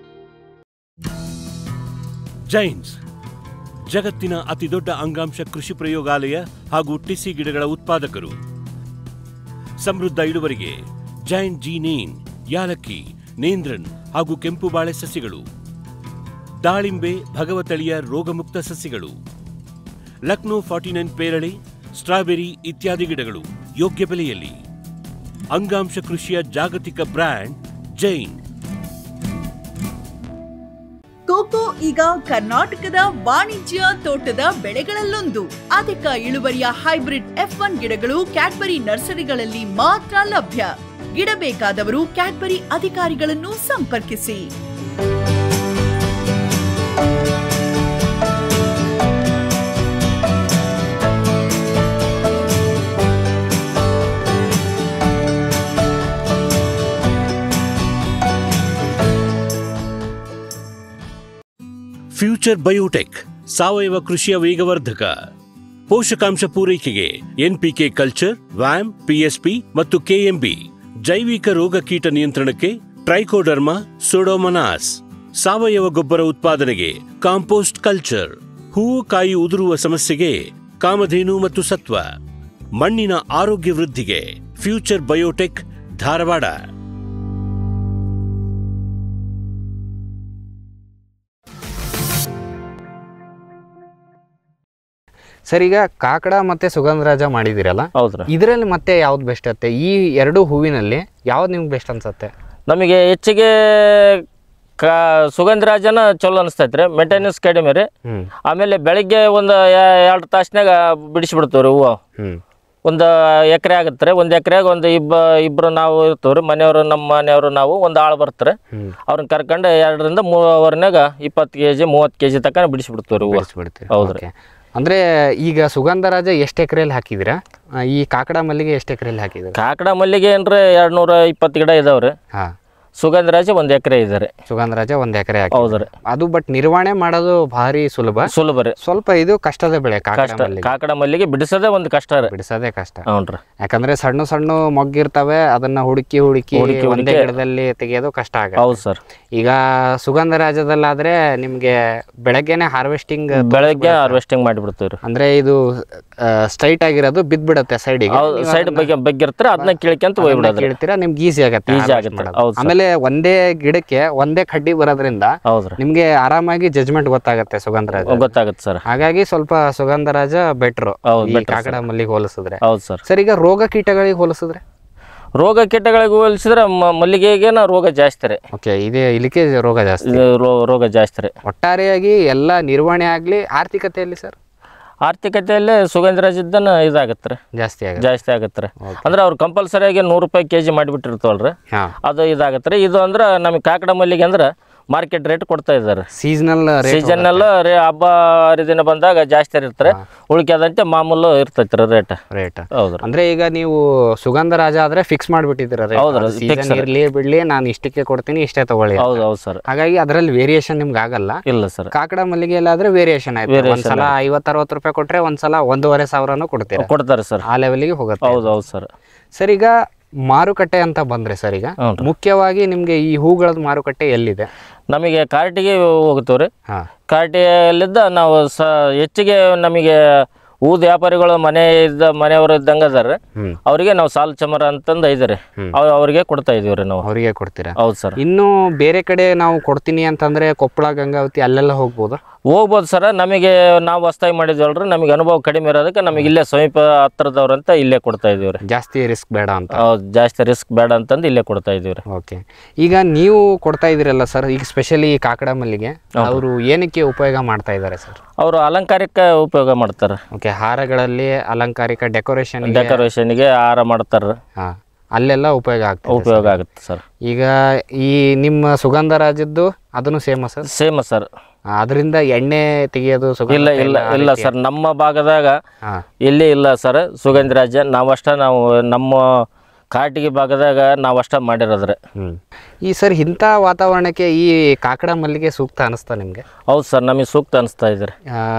ಜೈನ್ಸ್ ಜಗತ್ತಿನ ಅತಿದೊಡ್ಡ ಅಂಗಾಂಶ ಕೃಷಿ ಪ್ರಯೋಗಾಲಯ ಹಾಗೂ ಟಿಸಿ ಗಿಡಗಳ ಉತ್ಪಾದಕರು ಸಮೃದ್ಧ ಇಳುವರಿಗೆ ಜೈನ್ ಜಿ ನೇನ್ ಯಾಲಕ್ಕಿ ನೇಂದ್ರನ್ ಹಾಗೂ ಕೆಂಪು ಬಾಳೆ ಸಸಿಗಳು, ದಾಳಿಂಬೆ ಭಗವತಳಿಯ ರೋಗಮುಕ್ತ ಸಸಿಗಳು, ಲಕ್ನೋ 49 ಪೇರಳೆ, ಸ್ಟ್ರಾಬೆರಿ ಇತ್ಯಾದಿ ಗಿಡಗಳು ಯೋಗ್ಯ ಬೆಲೆಯಲ್ಲಿ. ಅಂಗಾಂಶ ಕೃಷಿಯ ಜಾಗತಿಕ ಬ್ರ್ಯಾಂಡ್ ಜೈನ್. ಕೋಕೋ ಈಗ ಕರ್ನಾಟಕದ ವಾಣಿಜ್ಯ ತೋಟದ ಬೆಳೆಗಳಲ್ಲೊಂದು. ಅಧಿಕ ಇಳುವರಿಯ ಹೈಬ್ರಿಡ್ F1 ಗಿಡಗಳು ಕ್ಯಾಡ್ಬರಿ ನರ್ಸರಿಗಳಲ್ಲಿ ಮಾತ್ರ ಲಭ್ಯ. ಗಿಡ ಬೇಕಾದವರು ಕ್ಯಾಡ್ಬರಿ ಅಧಿಕಾರಿಗಳನ್ನು ಸಂಪರ್ಕಿಸಿ. ಫ್ಯೂಚರ್ ಬಯೋಟೆಕ್ ಸಾವಯವ ಕೃಷಿಯ ವೇಗವರ್ಧಕ. ಪೋಷಕಾಂಶ ಪೂರೈಕೆಗೆ NPK ಕಲ್ಚರ್, ವ್ಯಾಮ್, PSP ಮತ್ತು KMB. ಜೈವಿಕ ರೋಗ ಕೀಟ ನಿಯಂತ್ರಣಕ್ಕೆ ಟ್ರೈಕೋಡರ್ಮಾ, ಸೂಡೋಮನಾಸ್. ಸಾವಯವ ಗೊಬ್ಬರ ಉತ್ಪಾದನೆಗೆ ಕಾಂಪೋಸ್ಟ್ ಕಲ್ಚರ್. ಹೂವು ಕಾಯಿ ಉದುರುವ ಸಮಸ್ಯೆಗೆ ಕಾಮಧೇನು ಮತ್ತು ಸತ್ವ. ಮಣ್ಣಿನ ಆರೋಗ್ಯ ವೃದ್ಧಿಗೆ ಫ್ಯೂಚರ್ ಬಯೋಟೆಕ್, ಧಾರವಾಡ. ಸರ್, ಈಗ ಕಾಕಡ ಮತ್ತೆ ಸುಗಂಧರಾಜ ಮಾಡಿದಿರಲ್ಲ, ಹೌದ್ರಿ. ಇದರಲ್ಲಿ ಮತ್ತೆ ಯಾವ್ದು ಬೆಸ್ಟ್ ಅತ್ತೆ? ಈ ಎರಡು ಹೂವಿನಲ್ಲಿ ಯಾವ್ದು ನಿಮ್ಗೆ ಬೆಸ್ಟ್ ಅನ್ಸತ್ತೆ? ನಮಗೆ ಹೆಚ್ಚಿಗೆ ಸುಗಂಧರಾಜನ ಚಲೋ ಅನಿಸ್ತೈತ್ರಿ. ಮೇಂಟೆನೆನ್ಸ್ ಕಡಿಮೆ ರೀ. ಆಮೇಲೆ ಬೆಳಿಗ್ಗೆ ಒಂದು 2 ತಾಸ್ನಾಗ ಬಿಡಿಸಿಬಿಡ್ತೀವಿ ಹೂವು. ಒಂದು ಎಕರೆ ಆಗತ್ತೆ ರೀ. ಒಂದು ಎಕರೆಗೆ ಒಂದು ಇಬ್ಬರು ನಾವು ಇರ್ತೀವ್ರಿ. ಮನೆಯವರು, ನಮ್ಮ ಮನೆಯವರು, ನಾವು ಒಂದು ಆಳು ಬರ್ತಾರೆ. ಅವ್ರನ್ನ ಕರ್ಕೊಂಡು 2 ರಿಂದ 3 ಅವರ್ನಾಗ 20 kg 30 kg ತನಕ ಬಿಡಿಸಿಬಿಡ್ತೀವಿ ಹೂವು. ಹೌದ್ರಿ. ಅಂದ್ರೆ ಈಗ ಸುಗಂಧರಾಜ ಎಷ್ಟು ಎಕರೆಯಲ್ಲಿ ಹಾಕಿದಿರಾ? ಈ ಕಾಕಡ ಮಲ್ಲಿಗೆ ಎಷ್ಟು ಎಕರೆಯಲ್ಲಿ ಹಾಕಿದಿರಾ? ಕಾಕಡ ಮಲ್ಲಿಗೆ ಏನ್ರಿ 220 ಗಿಡ ಇದಾವ್ರಿ. ಸುಗಂಧರಾಜ 1 ಎಕರೆ ಇದೆ. ಸುಗಂಧರಾಜ 1 ಎಕರೆ. ಹೌದ್ರಿ. ಅದು ಬಟ್ ನಿರ್ವಹಣೆ ಮಾಡೋದು ಭಾರಿ ಸುಲಭ ರೀ. ಸ್ವಲ್ಪ ಇದು ಕಷ್ಟದ ಬೆಳೆ. ಕಾಕಡ ಮಲ್ಲಿಗೆ ಬಿಡಿಸೋದೇ ಒಂದು ಕಷ್ಟ ರೀ. ಬಿಡಿಸೋದೇ ಕಷ್ಟ. ಹೌನ್ರಿ. ಯಾಕಂದ್ರೆ ಸಣ್ಣ ಸಣ್ಣ ಮೊಗ್ಗಿರ್ತವೆ, ಅದನ್ನ ಹುಡುಕಿ ಒಂದೇ ಗಿಡದಲ್ಲಿ ತೆಗೆಯೋದು ಕಷ್ಟ ಆಗುತ್ತೆ. ಹೌದು ಸರ್. ಈಗ ಸುಗಂಧರಾಜದಲ್ಲಾದ್ರೆ ನಿಮ್ಗೆ ಬೆಳಗ್ಗೆನೆ ಹಾರ್ವೆಸ್ಟಿಂಗ್ ಮಾಡಿಬಿಡ್ತೀವಿ. ಅಂದ್ರೆ ಇದು ಸ್ಟ್ರೈಟ್ ಆಗಿರೋದು ಬಿದ್ಬಿಡುತ್ತೆ ಸೈಡಿಗೆ. ಸೈಡ್ ಬಗ್ಗಿರ್ತಾರೆ, ಅದನ್ನ ಕೇಳ್ಕೊಂತ ಕೇಳ್ತೀರಾ, ನಿಮ್ಗೆ ಈಸಿ ಆಗುತ್ತೆ. ಆಮೇಲೆ ಒಂದೇ ಗಿಡಕ್ಕೆ ಒಂದೇ ಕಡ್ಡಿ ಬರೋದ್ರಿಂದ ನಿಮ್ಗೆ ಆರಾಮಾಗಿ ಜಜ್ಮೆಂಟ್ ಗೊತ್ತಾಗುತ್ತೆ ಸುಗಂಧರಾಜ. ಗೊತ್ತಾಗುತ್ತೆ ಸರ್. ಹಾಗಾಗಿ ಸ್ವಲ್ಪ ಸುಗಂಧರಾಜ ಬೆಟ್ರು ಕಾಕಡ ಮಲ್ಲಿಗೆ ಹೋಲಿಸಿದ್ರೆ. ಹೌದು ಸರ್. ಸರ್, ಈಗ ರೋಗ ಕೀಟಗಳಿಗೆ ಹೋಲಿಸಿದ್ರೆ? ರೋಗ ಕೀಟಗಳಿಗೆ ಹೋಲಿಸಿದ್ರೆ ಮಲ್ಲಿಗೆಗೆ ರೋಗ ಜಾಸ್ತಿ ರೀ. ಓಕೆ, ಇದೇ ಇಲ್ಲಿಗೆ ರೋಗ ಜಾಸ್ತಿ. ರೋಗ ಜಾಸ್ತಿ ರೀ. ಒಟ್ಟಾರೆಯಾಗಿ ಎಲ್ಲ ನಿರ್ವಹಣೆ ಆಗ್ಲಿ, ಆರ್ಥಿಕತೆಯಲ್ಲಿ ಸರ್? ಆರ್ಥಿಕತೆಯಲ್ಲಿ ಸುಗಂಧರಾಜದ್ದನ ಇದಾಗತ್ತೆ ರೀ, ಜಾಸ್ತಿ ಆಗತ್ತೆ ರೀ. ಅಂದ್ರೆ ಅವ್ರು ಕಂಪಲ್ಸರಿಯಾಗಿ 100 ರೂಪಾಯಿ kg ಮಾಡಿಬಿಟ್ಟಿರ್ತವಲ್ರಿ, ಅದು ಇದಾಗತ್ತೆ ರೀ. ಇದು ಅಂದ್ರೆ ನಮಗೆ ಕಾಕಡ ಮಲ್ಲಿಗೆ ಅಂದ್ರೆ ಮಾರ್ಕೆಟ್ ರೇಟ್ ಕೊಡ್ತಾ ಇದ್ದಾರೆ. ಸೀಸನಲ್ ಹಬ್ಬ ಹರಿದಿನ ಬಂದಾಗ ಜಾಸ್ತಿ ಇರ್ತಾರೆ, ಉಳಿಕೆದಂತೆ ಮಾಮೂಲು ಇರ್ತೈತ್ರಿ ರೇಟ್. ಹೌದ್ರಿ. ಅಂದ್ರೆ ಈಗ ನೀವು ಸುಗಂಧರಾಜ ಆದ್ರೆ ಫಿಕ್ಸ್ ಮಾಡ್ಬಿಟ್ಟಿದ್ದೀರ? ಇರ್ಲಿ ಬಿಡ್ಲಿ, ನಾನು ಇಷ್ಟಕ್ಕೆ ಕೊಡ್ತೀನಿ, ಇಷ್ಟೇ ತಗೊಳ್ಳಿ. ಹೌದು ಸರ್. ಹಾಗಾಗಿ ಅದ್ರಲ್ಲಿ ವೇರಿಯೇಷನ್ ನಿಮ್ಗೆ ಆಗಲ್ಲ? ಇಲ್ಲ ಸರ್. ಕಾಕಡ ಮಲ್ಲಿಗೆಯಲ್ಲಿ ಆದ್ರೆ ವೇರಿಯೇಷನ್ ಆಯ್ತು. ಒಂದ್ಸಲ 50-60 ರೂಪಾಯಿ ಕೊಟ್ರೆ ಒಂದ್ಸಲ 1,500 ಕೊಡ್ತಾರೆ ಸರ್. ಆ ಲೆವೆಲ್ಗೆ ಹೋಗುತ್ತೆ. ಹೌದು ಸರ್. ಸರ್, ಈಗ ಮಾರುಕಟ್ಟೆ ಅಂತ ಬಂದ್ರೆ ಸರ್, ಈಗ ಮುಖ್ಯವಾಗಿ ನಿಮ್ಗೆ ಈ ಹೂಗಳದ ಮಾರುಕಟ್ಟೆ ಎಲ್ಲಿದೆ? ನಮಗೆ ಕಾರ್ಟಿಗೆ ಹೋಗ್ತೀವ್ರಿ. ಕಾರ್ಟಿಯಲ್ಲಿದ್ದ ನಾವು ಹೆಚ್ಚಿಗೆ ನಮಗೆ ಊದ ವ್ಯಾಪಾರಿಗಳು ಮನೆಯವರು ಇದ್ದಂಗ ಅದಾರ, ಅವರಿಗೆ ನಾವು ಸಾಲ್ ಚಮರ ಅಂತಂದು ಐದರಿ, ಅವ್ರಿಗೆ ಕೊಡ್ತಾ ಇದೀವ್ರಿ ನಾವು. ಅವರಿಗೆ ಕೊಡ್ತೀರಾ? ಹೌದು ಸರ್. ಇನ್ನು ಬೇರೆ ಕಡೆ ನಾವು ಕೊಡ್ತೀನಿ ಅಂತಂದ್ರೆ ಕೊಪ್ಪಳ, ಗಂಗಾವತಿ ಅಲ್ಲೆಲ್ಲ ಹೋಗ್ಬೋದು ಸರ್. ನಮಗೆ ನಾವು ಹೊಸ್ತಾಗಿ ಮಾಡಿದ್ವಲ್ರಿ, ನಮಗೆ ಅನುಭವ ಕಡಿಮೆ ಇರೋದಕ್ಕೆ ನಮಗೆ ಇಲ್ಲೇ ಸಮೀಪ ಹತ್ರದವ್ರಂತ ಇಲ್ಲೇ ಕೊಡ್ತಾ ಇದೀವ್ರಿ. ಜಾಸ್ತಿ ರಿಸ್ಕ್ ಬೇಡ ಅಂತ. ಜಾಸ್ತಿ ರಿಸ್ಕ್ ಬೇಡ ಅಂತಂದು ಇಲ್ಲೇ ಕೊಡ್ತಾ ಇದೀವ್ರಿ. ಓಕೆ. ಈಗ ನೀವು ಕೊಡ್ತಾ ಇದೀರಲ್ಲ ಸರ್, ಈಗ ಸ್ಪೆಷಲಿ ಕಾಕಡ ಮಲ್ಲಿಗೆ ಅವರು ಏನಕ್ಕೆ ಉಪಯೋಗ ಮಾಡ್ತಾ ಇದ್ದಾರೆ ಸರ್? ಅವರು ಅಲಂಕಾರಿಕ ಉಪಯೋಗ ಮಾಡ್ತಾರೆ. ಓಕೆ, ಹಾರಗಳಲ್ಲಿ ಅಲಂಕಾರಿಕ ಡೆಕೋರೇಷನ್ಗೆ ಹಾರ ಮಾಡ್ತಾರ, ಅಲ್ಲೆಲ್ಲ ಉಪಯೋಗ ಆಗುತ್ತೆ ಸರ್. ಈಗ ಈ ನಿಮ್ಮ ಸುಗಂಧರಾಜದ್ದು ಅದನ್ನು ಸೇಮ ಸರ್. ಅದರಿಂದ ಎಣ್ಣೆ ತೆಗೆಯೋದು ಇಲ್ಲ ಸರ್, ನಮ್ಮ ಭಾಗದಾಗ ಎಲ್ಲಿ ಇಲ್ಲ ಸರ್ ಸುಗಂಧರಾಜ. ನಾವು ನಮ್ಮ ಕಾಟಿಗೆ ಭಾಗದಾಗ ನಾವಷ್ಟ ಮಾಡಿರೋದ್ರೆ. ಈ ಸರ್, ಇಂಥ ವಾತಾವರಣಕ್ಕೆ ಈ ಕಾಕಡ ಮಲ್ಲಿಗೆ ಸೂಕ್ತ ಅನಿಸ್ತಾ ನಿಮ್ಗೆ? ಹೌದು ಸರ್, ನಮಗೆ ಸೂಕ್ತ ಅನಿಸ್ತಾ ಇದ್ರಿ.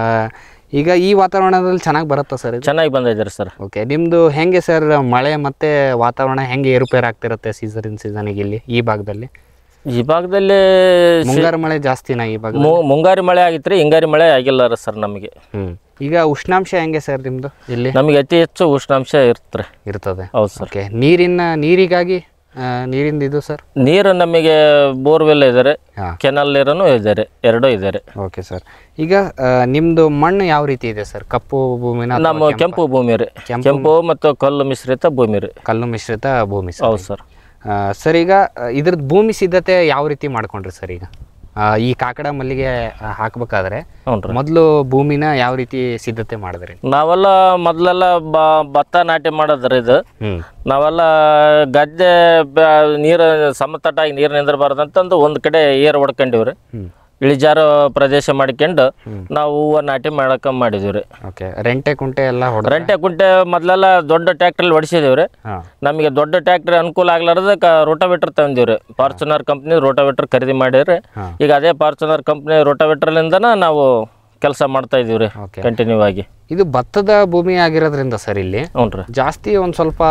ಈಗ ಈ ವಾತಾವರಣದಲ್ಲಿ ಚೆನ್ನಾಗಿ ಬರುತ್ತಾ ಸರ್? ಚೆನ್ನಾಗಿ ಬಂದಿದ್ದೀರಿ ಸರ್. ಓಕೆ. ನಿಮ್ದು ಹೆಂಗೆ ಸರ್ ಮಳೆ ಮತ್ತೆ ವಾತಾವರಣ ಹೆಂಗೆ ಏರುಪೇರು ಆಗ್ತಿರುತ್ತೆ ಸೀಸನಿಗೆ ಇಲ್ಲಿ ಈ ಭಾಗದಲ್ಲಿ? ಮುಂಗಾರು ಮಳೆ ಜಾಸ್ತಿನಾ ಈ ಭಾಗ? ಮುಂಗಾರಿ ಮಳೆ ಆಗಿತ್ರಿ, ಹಿಂಗಾರಿ ಮಳೆ ಆಗಿಲ್ಲ ಸರ್ ನಮಗೆ. ಈಗ ಉಷ್ಣಾಂಶ ಹೆಂಗೆ ಸರ್ ನಿಮ್ದು ಇಲ್ಲಿ? ನಮಗೆ ಅತಿ ಹೆಚ್ಚು ಉಷ್ಣಾಂಶ ಇರ್ತದೆ. ಹೌದು ಸರ್. ಓಕೆ. ನೀರಿಗಾಗಿ ನೀರಿಂದ ಇದು ಸರ್? ನೀರು ನಮಗೆ ಬೋರ್ವೆಲ್ ಇದ್ದಾರೆ, ಕೆನಲ್ ನೀರನ್ನು ಇದ್ದಾರೆ, ಎರಡೂ ಇದ್ದಾರೆ. Okay sir. ಈಗ ನಿಮ್ಮದು ಮಣ್ಣು ಯಾವ ರೀತಿ ಇದೆ ಸರ್? ಕಪ್ಪು ಭೂಮಿನ? ನಮ್ಮ ಕೆಂಪು ಭೂಮಿ ರೀ, ಕೆಂಪು ಮತ್ತು ಕಲ್ಲು ಮಿಶ್ರಿತ ಭೂಮಿ ರೀ. ಕಲ್ಲು ಮಿಶ್ರಿತ ಭೂಮಿ ಸರ್? ಹೌದು ಸರ್. ಸರ್, ಈಗ ಇದ್ರದ್ದು ಭೂಮಿ ಸಿದ್ಧತೆ ಯಾವ ರೀತಿ ಮಾಡ್ಕೊಂಡ್ರಿ ಸರ್? ಈಗ ಈ ಕಾಕಡ ಮಲ್ಲಿಗೆ ಹಾಕ್ಬೇಕಾದ್ರೆ ಮೊದಲು ಭೂಮಿನ ಯಾವ ರೀತಿ ಸಿದ್ಧತೆ ಮಾಡಿದ್ರಿ? ನಾವೆಲ್ಲ ಮೊದಲೆಲ್ಲ ಭತ್ತ ನಾಟಿ ಮಾಡೋದ್ರಿ. ಇದು ನಾವೆಲ್ಲ ಗದ್ದೆ ನೀರು ಸಮತಟ್ಟಾಗಿ ನೀರು ನಿಂದಿರಬಾರ್ದಂತಂದು ಒಂದು ಕಡೆ ಏರ್ ಹೊಡ್ಕೊಂಡಿವ್ರಿ. ಇಳಿಜಾರು ಪ್ರದೇಶ ಮಾಡ್ಕೊಂಡು ನಾವು ಹೂವು ನಾಟಿ ಮಾಡಿದ್ವಿ. ಓಕೆ. ರೆಂಟೆ ಕುಂಟೆ ಎಲ್ಲ ರೆಂಟೆ ಕುಂಟೆ ಮೊದಲೆಲ್ಲ ದೊಡ್ಡ ಟ್ಯಾಕ್ಟ್ರಲ್ಲಿ ಹೊಡಿಸಿದೀವ್ರಿ. ನಮಗೆ ದೊಡ್ಡ ಟ್ಯಾಕ್ಟ್ರಿ ಅನುಕೂಲ ಆಗ್ಲಾರ್ದ ರೋಟಾವೇಟರ್ ತಂದಿವ್ರಿ. ಫಾರ್ಚುನರ್ ಕಂಪ್ನಿ ರೋಟಾವೇಟರ್ ಖರೀದಿ ಮಾಡಿವ್ರಿ. ಈಗ ಅದೇ ಫಾರ್ಚುನರ್ ಕಂಪ್ನಿ ರೋಟಾವೇಟರ್ಲಿಂದನ ನಾವು ಕೆಲಸ ಮಾಡ್ತಾ ಇದೀವ್ರಿ ಕಂಟಿನ್ಯೂ ಆಗಿ. ಇದು ಭತ್ತದ ಭೂಮಿ ಆಗಿರೋದ್ರಿಂದ ಸರ್ ಇಲ್ಲಿ ಜಾಸ್ತಿ ಒಂದು ಸ್ವಲ್ಪ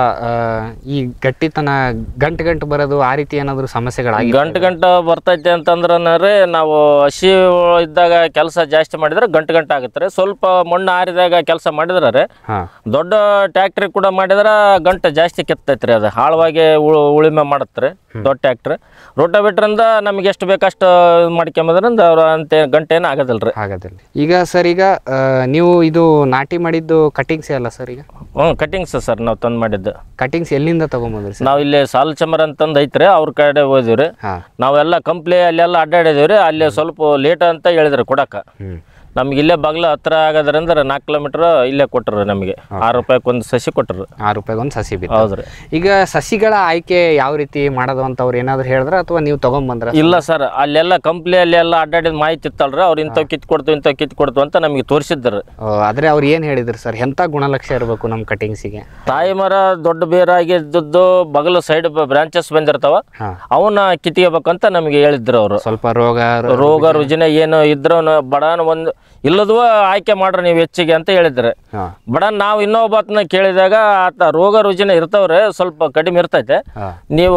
ಈ ಗಟ್ಟಿತನ ಗಂಟು ಬರೋದು ಆ ರೀತಿ ಏನಾದರೂ ಸಮಸ್ಯೆಗಳಾಗಿ? ಗಂಟು ಬರ್ತೈತೆ ಅಂತಂದ್ರೆ ನಾವು ಹಸಿ ಇದ್ದಾಗ ಕೆಲಸ ಜಾಸ್ತಿ ಮಾಡಿದ್ರೆ ಗಂಟು ಆಗುತ್ತೆ. ಸ್ವಲ್ಪ ಮಣ್ಣು ಆರಿದಾಗ ಕೆಲಸ ಮಾಡಿದ್ರೆ ದೊಡ್ಡ ಟ್ಯಾಕ್ಟ್ರಿ ಕೂಡ ಮಾಡಿದ್ರೆ ಗಂಟು ಜಾಸ್ತಿ ಕೆತ್ತೈತ್ರಿ. ಅದು ಹಾಳವಾಗಿ ಉಳಿಮೆ ಮಾಡತ್ರಿ ದೊಡ್ಡ ಟ್ಯಾಕ್ಟ್ರಿ. ರೋಟಾವೇಟ್ರಿಂದ ನಮ್ಗೆ ಎಷ್ಟು ಬೇಕಷ್ಟು ಮಾಡ್ಕೊಂಬದ್ರಿಂದ ಅವ್ರ ಅಂತ ಗಂಟೇನು ಆಗೋದಿಲ್ರಿ. ಆಗೋದಿಲ್ಲ. ಈಗ ಸರ್, ಈಗ ನೀವು ಇದು ನಾಟಿ ಮಾಡಿದ್ದು ಕಟಿಂಗ್ಸ್ ಅಲ್ಲ ಸರ್? ಈಗ ಕಟಿಂಗ್ಸ್ ಸರ್ ನಾವು ತಂದು ಮಾಡಿದ್ದು. ಕಟಿಂಗ್ಸ್ ಎಲ್ಲಿಂದ ತಗೊಂಬಂದ್ರಿ? ನಾವು ಇಲ್ಲಿ ಸಾಲ್ಚಮರ್ ಅಂತಂದು ಐತ್ರಿ, ಅವ್ರ ಕಡೆ ಹೋದಿವ್ರಿ. ನಾವೆಲ್ಲ ಕಂಪ್ಲಿ ಅಲ್ಲೆಲ್ಲ ಅಡ್ಡಾಡಿದಿವ್ರಿ. ಅಲ್ಲಿ ಸ್ವಲ್ಪ ಲೇಟ್ ಅಂತ ಹೇಳಿದ್ರಿ ಕೊಡಕ. ನಮ್ಗೆ ಇಲ್ಲೇ ಬಾಗ್ಲ ಹತ್ರ ಆಗೋದ್ರಿಂದ 4 ಕಿಲೋಮೀಟರ್ ಇಲ್ಲೇ ಕೊಟ್ಟರು. ನಮಗೆ 6 ರೂಪಾಯಿಗೆ ಒಂದು ಸಸಿ ಕೊಟ್ಟರು. 6 ರೂಪಾಯಿಗೆ ಒಂದು ಸಸಿ ಬಿತ್ತು. ಹೌದ್ರಿ. ಈಗ ಸಸಿಗಳ ಆಯ್ಕೆ ಯಾವ ರೀತಿ ಮಾಡೋದು ಅಂತ ಅವ್ರು ಏನಾದ್ರು ಹೇಳಿದ್ರ ಅಥವಾ ನೀವು ತಗೊಂಡ್ಬಂದ್ರ? ಇಲ್ಲ ಸರ್, ಅಲ್ಲೆಲ್ಲ ಕಂಪ್ಲಿ ಅಲ್ಲೆಲ್ಲ ಅಡ್ಡಾಡಿದ ಮಾಹಿತಿ ಇತ್ತಲ್ರಿ. ಅವ್ರು ಇಂಥವು ಕಿತ್ಕೊಡ್ತು ಅಂತ ನಮಗೆ ತೋರಿಸಿದ್ರು. ಆದ್ರೆ ಅವ್ರು ಏನ್ ಹೇಳಿದ್ರು ಸರ್? ಎಂತ ಗುಣಲಕ್ಷಣ ಇರಬೇಕು ನಮ್ಮ ಕಟಿಂಗ್ಸಿಗೆ? ತಾಯಿ ಮರ ದೊಡ್ಡ ಬೇರಾಗಿದ್ದು ಬಗಲು ಸೈಡ್ ಬ್ರಾಂಚಸ್ ಬಂದಿರ್ತಾವ, ಅವನ್ನ ಕಿತ್ಕೋಬೇಕಂತ ನಮಗೆ ಹೇಳಿದ್ರು ಅವರು. ಸ್ವಲ್ಪ ರೋಗ ರುಜಿನ ಏನು ಇದ್ರು ಬಡಾನ ಒಂದು ಇಲ್ಲದ್ವ ಆಯ್ಕೆ ಮಾಡ್ರಿ ನೀವು ಹೆಚ್ಚಿಗೆ ಅಂತ ಹೇಳಿದ್ರೆ. ಬಡ ನಾವು ಇನ್ನೊಬ್ಬತ್ನ ಕೇಳಿದಾಗ ಆತ ರೋಗ ರುಜಿನ ಇರ್ತಾವ್ರೆ, ಸ್ವಲ್ಪ ಕಡಿಮೆ ಇರ್ತೈತೆ, ನೀವು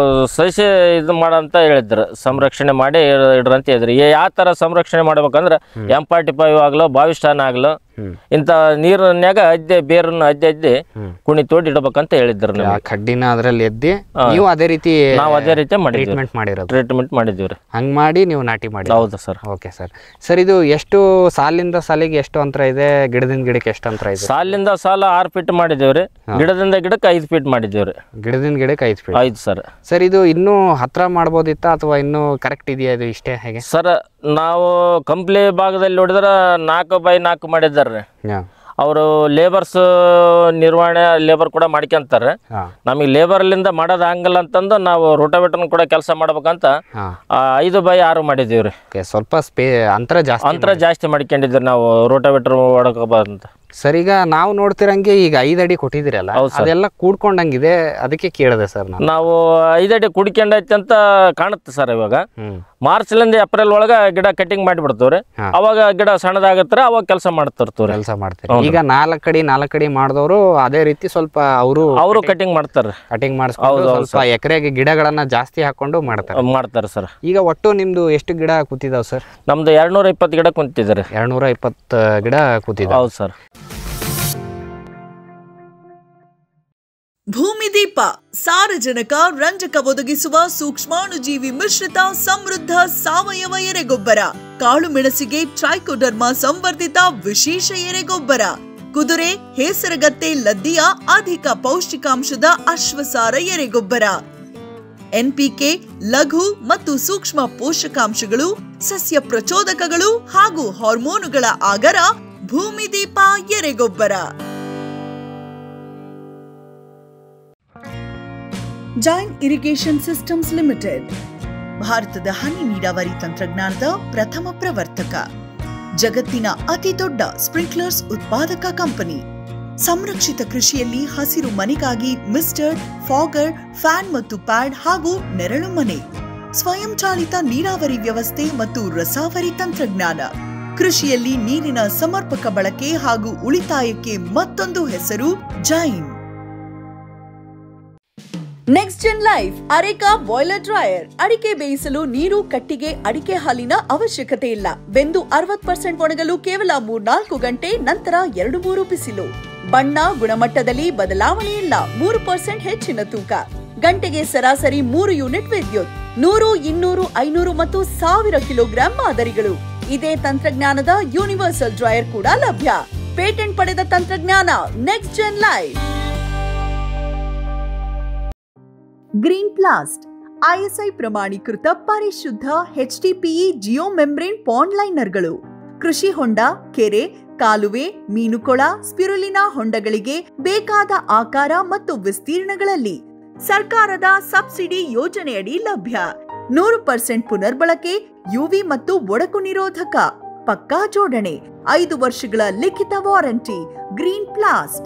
ಸಸಿ ಇದು ಮಾಡಂತ ಹೇಳಿದ್ರು. ಸಂರಕ್ಷಣೆ ಮಾಡಿ ಇಡ್ರಿ ಅಂತ ಹೇಳಿದ್ರಿ. ಯಾವ ತರ ಸಂರಕ್ಷಣೆ ಮಾಡ್ಬೇಕಂದ್ರೆ M45 ಆಗ್ಲೋ ಬಾವಿಸ್ಟಾನ್ ಆಗ್ಲೋ ಇಂಥ ನೀರನ್ಯಾಗ ಬೇರನ್ನ ಅದ್ದೆ ಕುಣಿ ತೋಡಿ ಇಡಬೇಕಂತ ಹೇಳಿದ್ರು. ಕಡ್ಡಿನ ಅದ್ರಲ್ಲಿ ಎದ್ದಿ ನೀವು ಅದೇ ರೀತಿ ನಾವು ಅದೇ ರೀತಿ ಟ್ರೀಟ್ಮೆಂಟ್ ಮಾಡಿದ್ವಿ. ಹಂಗ್ ಮಾಡಿ ನೀವು ನಾಟಿ ಮಾಡಿ? ಹೌದು ಸರ್. Okay sir. ಸರ್, ಇದು ಎಷ್ಟು ಸಾಲಿಂದ ಸಾಲಿಗೆ ಎಷ್ಟು ಅಂತರ ಇದೆ? ಗಿಡದಿಂದ ಗಿಡಕ್ಕೆ ಎಷ್ಟು ಅಂತರ ಇದೆ? ಸಾಲಿಂದ ಸಾಲ 6 ಫೀಟ್ ಮಾಡಿದೇವ್ರಿ. ಗಿಡದಿಂದ ಗಿಡಕ್ಕೆ 5 ಫೀಟ್ ಮಾಡಿದೇವ್ರಿ. ಗಿಡದಿಂದ ಗಿಡಕ್ಕೆ 5 ಫೀಟ್? 5 ಸರ್. ಸರ್, ಇದು ಇನ್ನೂ ಹತ್ರ ಮಾಡ್ಬೋದಿತ್ತ ಅಥವಾ ಇನ್ನೂ ಕರೆಕ್ಟ್ ಇದೆಯಾ ಇದು ಇಷ್ಟೇ ಹೇಗೆ ಸರ್? ನಾವು ಕಂಪ್ಲಿ ಭಾಗದಲ್ಲಿ ನೋಡಿದ್ರೆ 4x4 ಮಾಡಿದ್ದಾರೆ. ಅವರು ಲೇಬರ್ಸ್ ನಿರ್ವಹಣೆ ಲೇಬರ್ ಕೂಡ ಮಾಡ್ಕೊಂತಾರೆ. ನಮಗೆ ಲೇಬರ್ಲಿಂದ ಮಾಡೋದು ಹಂಗಲ್ಲ ಅಂತಂದು ನಾವು ರೋಟಾವೇಟರ್ ಕೂಡ ಕೆಲಸ ಮಾಡ್ಬೇಕಂತ 5x6 ಮಾಡಿದೀವ್ರಿ. ಸ್ವಲ್ಪ ಅಂತರ ಜಾಸ್ತಿ ಮಾಡ್ಕೊಂಡಿದ್ರಿ ನಾವು ರೋಟಾವೇಟರ್ ಹೊಡಕಬಾರ್ದಂತ. ಸರ್, ಈಗ ನಾವು ನೋಡ್ತಿರಂಗೆ ಈಗ 5 ಅಡಿ ಕೊಟ್ಟಿದ್ದೀರಲ್ಲ, ಅದೆಲ್ಲ ಕೂಡ್ಕೊಂಡಂಗಿದೆ, ಅದಕ್ಕೆ ಕೇಳಿದೆ ಸರ್. ನಾವು 5 ಅಡಿ ಕುಡ್ಕೊಂಡೈತೆ ಅಂತ ಕಾಣುತ್ತೆ ಸರ್. ಇವಾಗ ಮಾರ್ಚ್ಲಿಂದ ಏಪ್ರಿಲ್ ಒಳಗ ಗಿಡ ಕಟಿಂಗ್ ಮಾಡಿಬಿಡ್ತವ್ರಿ. ಅವಾಗ ಗಿಡ ಸಣ್ಣದಾಗತ್ತಾರೆ, ಅವಾಗ ಕೆಲಸ ಮಾಡ್ತಿರ್ತಾರೆ. ಈಗ 4 ಅಡಿ ಮಾಡಿದವರು ಅದೇ ರೀತಿ ಸ್ವಲ್ಪ ಅವರು ಕಟಿಂಗ್ ಮಾಡ್ತಾರೆ. ಕಟಿಂಗ್ ಮಾಡಿಸ್ಕೊಂಡು ಸ್ವಲ್ಪ ಎಕರೆಗೆ ಗಿಡಗಳನ್ನ ಜಾಸ್ತಿ ಹಾಕೊಂಡು ಮಾಡ್ತಾರೆ ಸರ್. ಈಗ ಒಟ್ಟು ನಿಮ್ದು ಎಷ್ಟು ಗಿಡ ಕೂತಿದಾವ್ ಸರ್? ನಮ್ದು 220 ಗಿಡ ಕುಂತಿದ್ದಾರೆ. 220 ಗಿಡ ಕೂತಿದಾವೆ. ಹೌದು ಸರ್. ಭೂಮಿದೀಪ ಸಾರಜನಕ ರಂಜಕ ಒದಗಿಸುವ ಸೂಕ್ಷ್ಮಾಣುಜೀವಿ ಮಿಶ್ರಿತ ಸಮೃದ್ಧ ಸಾವಯವ ಎರೆಗೊಬ್ಬರ. ಕಾಳು ಮೆಣಸಿಗೆ ಟ್ರೈಕೋಡರ್ಮಾ ಸಂವರ್ಧಿತ ವಿಶೇಷ ಎರೆಗೊಬ್ಬರ. ಕುದುರೆ, ಹೇಸರಗತ್ತೆ, ಲದ್ದಿಯ ಅಧಿಕ ಪೌಷ್ಟಿಕಾಂಶದ ಅಶ್ವಸಾರ ಎರೆಗೊಬ್ಬರ. NPK, ಲಘು ಮತ್ತು ಸೂಕ್ಷ್ಮ ಪೋಷಕಾಂಶಗಳು, ಸಸ್ಯ ಪ್ರಚೋದಕಗಳು ಹಾಗೂ ಹಾರ್ಮೋನುಗಳ ಆಗರ ಭೂಮಿದೀಪ ಎರೆಗೊಬ್ಬರ. ಜೈನ್ ಇರಿಗೇಷನ್ ಸಿಸ್ಟಮ್ಸ್ ಲಿಮಿಟೆಡ್ ಭಾರತದ ಹನಿ ನೀರಾವರಿ ತಂತ್ರಜ್ಞಾನದ ಪ್ರಥಮ ಪ್ರವರ್ತಕ. ಜಗತ್ತಿನ ಅತಿ ದೊಡ್ಡ ಸ್ಪ್ರಿಂಕ್ಲರ್ಸ್ ಉತ್ಪಾದಕ ಕಂಪನಿ. ಸಂರಕ್ಷಿತ ಕೃಷಿಯಲ್ಲಿ ಹಸಿರು ಮನೆಗಾಗಿ ಮಿಸ್ಟರ್, ಫಾಗರ್, ಫ್ಯಾನ್ ಮತ್ತು ಪ್ಯಾಡ್ ಹಾಗೂ ನೆರಳು ಮನೆ. ಸ್ವಯಂ ಚಾಲಿತ ನೀರಾವರಿ ವ್ಯವಸ್ಥೆ ಮತ್ತು ರಸಾವರಿ ತಂತ್ರಜ್ಞಾನ. ಕೃಷಿಯಲ್ಲಿ ನೀರಿನ ಸಮರ್ಪಕ ಬಳಕೆ ಹಾಗೂ ಉಳಿತಾಯಕ್ಕೆ ಮತ್ತೊಂದು ಹೆಸರು Jain. Next gen life areca boiler dryer. ಅಡಿಕೆ ಬೇಯಿಸಲು ನೀರು, ಕಟ್ಟಿಗೆ, ಅಡಿಕೆ ಹಾಲಿನ ಅವಶ್ಯಕತೆ ಇಲ್ಲ. ಬೆಂದು 60% ಒಣಗಲು ಕೇವಲ 3-4 ಗಂಟೆ, ನಂತರ 2-3 ಬಿಸಿಲು. ಬಣ್ಣ, ಗುಣಮಟ್ಟದಲ್ಲಿ ಬದಲಾವಣೆ ಇಲ್ಲ. 3% ಹೆಚ್ಚಿನ ತೂಕ. ಗಂಟೆಗೆ ಸರಾಸರಿ 3 ಯೂನಿಟ್ ವಿದ್ಯುತ್, 100, 200, 500 ಮತ್ತು 1000 ಕಿಲೋಗ್ರಾಂ ಮಾದರಿಗಳು. ಇದೇ ತಂತ್ರಜ್ಞಾನದ ಯೂನಿವರ್ಸಲ್ ಡ್ರೈಯರ್ ಕೂಡ ಲಭ್ಯ. ಪೇಟೆಂಟ್ ಪಡೆದ ತಂತ್ರಜ್ಞಾನ next gen life. Green plast ISI ಪ್ರಮಾಣೀಕೃತ ಪರಿಶುದ್ಧ HDPE ಜಿಯೋ ಮೆಂಬ್ರೇನ್ ಪಾಂಡ್ ಲೈನರ್ಗಳು. ಕೃಷಿ ಹೊಂಡ, ಕೆರೆ, ಕಾಲುವೆ, ಮೀನುಕೊಳ, ಸ್ಪಿರುಲಿನಾ ಹೊಂಡಗಳಿಗೆ ಬೇಕಾದ ಆಕಾರ ಮತ್ತು ವಿಸ್ತೀರ್ಣಗಳಲ್ಲಿ ಸರ್ಕಾರದ ಸಬ್ಸಿಡಿ ಯೋಜನೆಯಡಿ ಲಭ್ಯ. 100% ಪುನರ್ಬಳಕೆ, ಯುವಿ ಮತ್ತು ಒಡಕು ನಿರೋಧಕ, ಪಕ್ಕಾ ಜೋಡಣೆ, 5 ವರ್ಷಗಳ ಲಿಖಿತ ವಾರಂಟಿ. ಗ್ರೀನ್ ಪ್ಲಾಸ್ಟ್.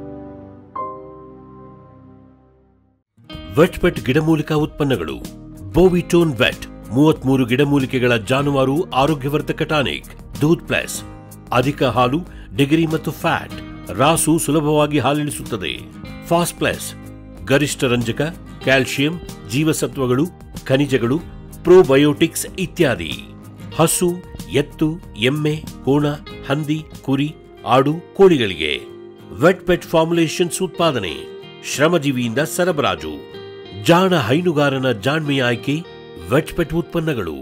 ವೆಟ್ಪೆಟ್ ಗಿಡಮೂಲಿಕಾ ಉತ್ಪನ್ನಗಳು. ಬೋವಿಟೋನ್ ವೆಟ್ 33 ಗಿಡಮೂಲಿಕೆಗಳ ಜಾನುವಾರು ಆರೋಗ್ಯವರ್ಧಕ ಟಾನಿಕ್. ದೂದ್ ಪ್ಲಸ್ ಅಧಿಕ ಹಾಲು, ಡಿಗ್ರಿ ಮತ್ತು ಫ್ಯಾಟ್, ರಾಸು ಸುಲಭವಾಗಿ ಹಾಲಿಳಿಸುತ್ತದೆ. ಫಾಸ್ಟ್ ಪ್ಲಸ್ ಗರಿಷ್ಠ ರಂಜಕ, ಕ್ಯಾಲ್ಸಿಯಂ, ಜೀವಸತ್ವಗಳು, ಖನಿಜಗಳು, ಪ್ರೋಬಯೋಟಿಕ್ಸ್ ಇತ್ಯಾದಿ. ಹಸು, ಎತ್ತು, ಎಮ್ಮೆ, ಕೋಣ, ಹಂದಿ, ಕುರಿ, ಆಡು, ಕೋಳಿಗಳಿಗೆ ವೆಟ್ಪೆಟ್ ಫಾರ್ಮುಲೇಷನ್ಸ್ ಉತ್ಪಾದನೆ, ಶ್ರಮಜೀವಿಯಿಂದ ಸರಬರಾಜು. ಜಾಣ ಹೈನುಗಾರನ ಜಾಣ್ಮೆಯ ಆಯ್ಕೆ ವೆಟ್ಪೆಟ್ ಉತ್ಪನ್ನಗಳು.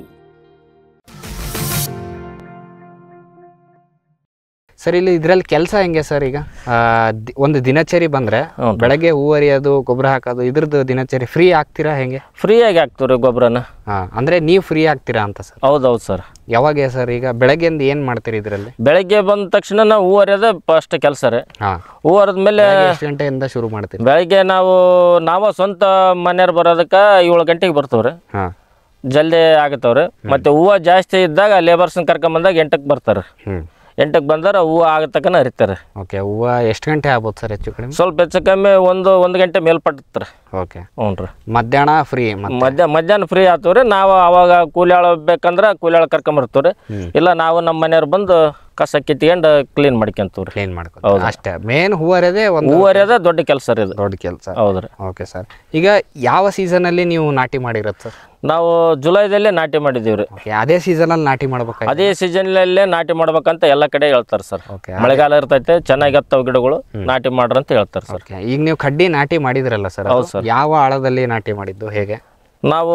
ಸರ್, ಇಲ್ಲಿ ಇದರಲ್ಲಿ ಕೆಲಸ ಹೆಂಗೆ ಸರ್? ಈಗ ಒಂದು ದಿನಚರಿ ಬಂದರೆ ಬೆಳಗ್ಗೆ ಹೂ ಹರಿಯೋದು, ಗೊಬ್ಬರ ಹಾಕೋದು, ಇದ್ರದ್ದು ದಿನಚರಿ ಫ್ರೀ ಆಗ್ತೀರಾ ಹೆಂಗೆ? ಫ್ರೀಯಾಗಿ ಹಾಕ್ತೀವಿ ಗೊಬ್ಬರನ. ಅಂದರೆ ನೀವು ಫ್ರೀ ಆಗ್ತೀರಾ ಅಂತ ಸರ್? ಹೌದೌದು ಸರ್. ಯಾವಾಗ ಸರ್? ಈಗ ಬೆಳಗ್ಗೆಯಿಂದ ಏನು ಮಾಡ್ತೀರಿ ಇದರಲ್ಲಿ? ಬೆಳಗ್ಗೆ ಬಂದ ತಕ್ಷಣ ನಾವು ಹೂ ಹರಿಯೋದೇ ಫಸ್ಟ್ ಕೆಲಸ ರೀ. ಹೂ ಹರಿದ್ಮೇಲೆ ಎಷ್ಟು ಗಂಟೆಯಿಂದ ಶುರು ಮಾಡ್ತೀವಿ? ಬೆಳಗ್ಗೆ ನಾವು ಸ್ವಂತ ಮನೆಯವ್ರು ಬರೋದಕ್ಕೆ 7 ಗಂಟೆಗೆ ಬರ್ತೀವ್ರಿ. ಜಲ್ದಿ ಆಗತ್ತವ್ರಿ. ಮತ್ತೆ ಹೂವು ಜಾಸ್ತಿ ಇದ್ದಾಗ ಲೇಬರ್ಸ್ನ ಕರ್ಕೊಂಬಂದಾಗ 8ಕ್ಕೆ ಬರ್ತಾರೆ. 8ಕ್ಕೆ ಬಂದರೆ ಹೂವು ಆಗತಕ್ಕನ ಹರಿತಾರೆ. ಓಕೆ. ಹೂವು ಎಷ್ಟು ಗಂಟೆ ಆಗ್ಬೋದು ಸರ್ ಹೆಚ್ಚು ಕಡಿಮೆ? ಸ್ವಲ್ಪ ಹೆಚ್ಚು ಕಮ್ಮಿ ಒಂದು ಗಂಟೆ ಮೇಲ್ಪಟ್ಟತ್ರಿ. ಓಕೆ. ಹ್ಞೂ ರೀ. ಮಧ್ಯಾಹ್ನ ಫ್ರೀ? ಮಧ್ಯಾಹ್ನ ಫ್ರೀ ಆಗ್ತೀವ್ರಿ. ನಾವು ಅವಾಗ ಕೂಲಿ ಆಳು ಬೇಕಂದ್ರೆ ಕೂಲಿ ಆಳು ಕರ್ಕೊಂಬರ್ತೀವ್ರಿ. ಇಲ್ಲ ನಾವು ನಮ್ಮ ಮನೆಯವ್ರು ಬಂದು ಕಸ ಕಿತ್ಕೊಂಡು ಕ್ಲೀನ್ ಮಾಡ್ಕೊಂತೀವ್ರಿ. ಕ್ಲೀನ್ ಮಾಡ್ಕೊಂಡು ಅಷ್ಟೇ. ಮೇನ್ ಹೂ ಹರಿಯೋದೇ ಹೂ ಹರಿಯೋದೇ ದೊಡ್ಡ ಕೆಲಸ ರೀ ಇದು. ದೊಡ್ಡ ಕೆಲಸ. ಹೌದ್ರಿ. Okay sir. ಈಗ ಯಾವ ಸೀಸನಲ್ಲಿ ನೀವು ನಾಟಿ ಮಾಡಿರತ್ತೆ ಸರ್? ನಾವು ಜುಲೈದಲ್ಲೇ ನಾಟಿ ಮಾಡಿದ್ದೀವ್ರಿ. ಅದೇ ಸೀಸನಲ್ಲಿ ನಾಟಿ ಮಾಡ್ಬೇಕು? ಅದೇ ಸೀಸನಲ್ಲೇ ನಾಟಿ ಮಾಡ್ಬೇಕಂತ ಎಲ್ಲ ಕಡೆ ಹೇಳ್ತಾರೆ ಸರ್. ಮಳೆಗಾಲ ಇರ್ತೈತೆ, ಚೆನ್ನಾಗಿ ಹತ್ತವ ಗಿಡಗಳು, ನಾಟಿ ಮಾಡ್ರಿ ಅಂತ ಹೇಳ್ತಾರೆ ಸರ್. ಈಗ ನೀವು ಕಡ್ಡಿ ನಾಟಿ ಮಾಡಿದ್ರಲ್ಲ ಸರ್? ಹೌದು ಸರ್. ಯಾವ ಆಳದಲ್ಲಿ ನಾಟಿ ಮಾಡಿದ್ದು, ಹೇಗೆ? ನಾವು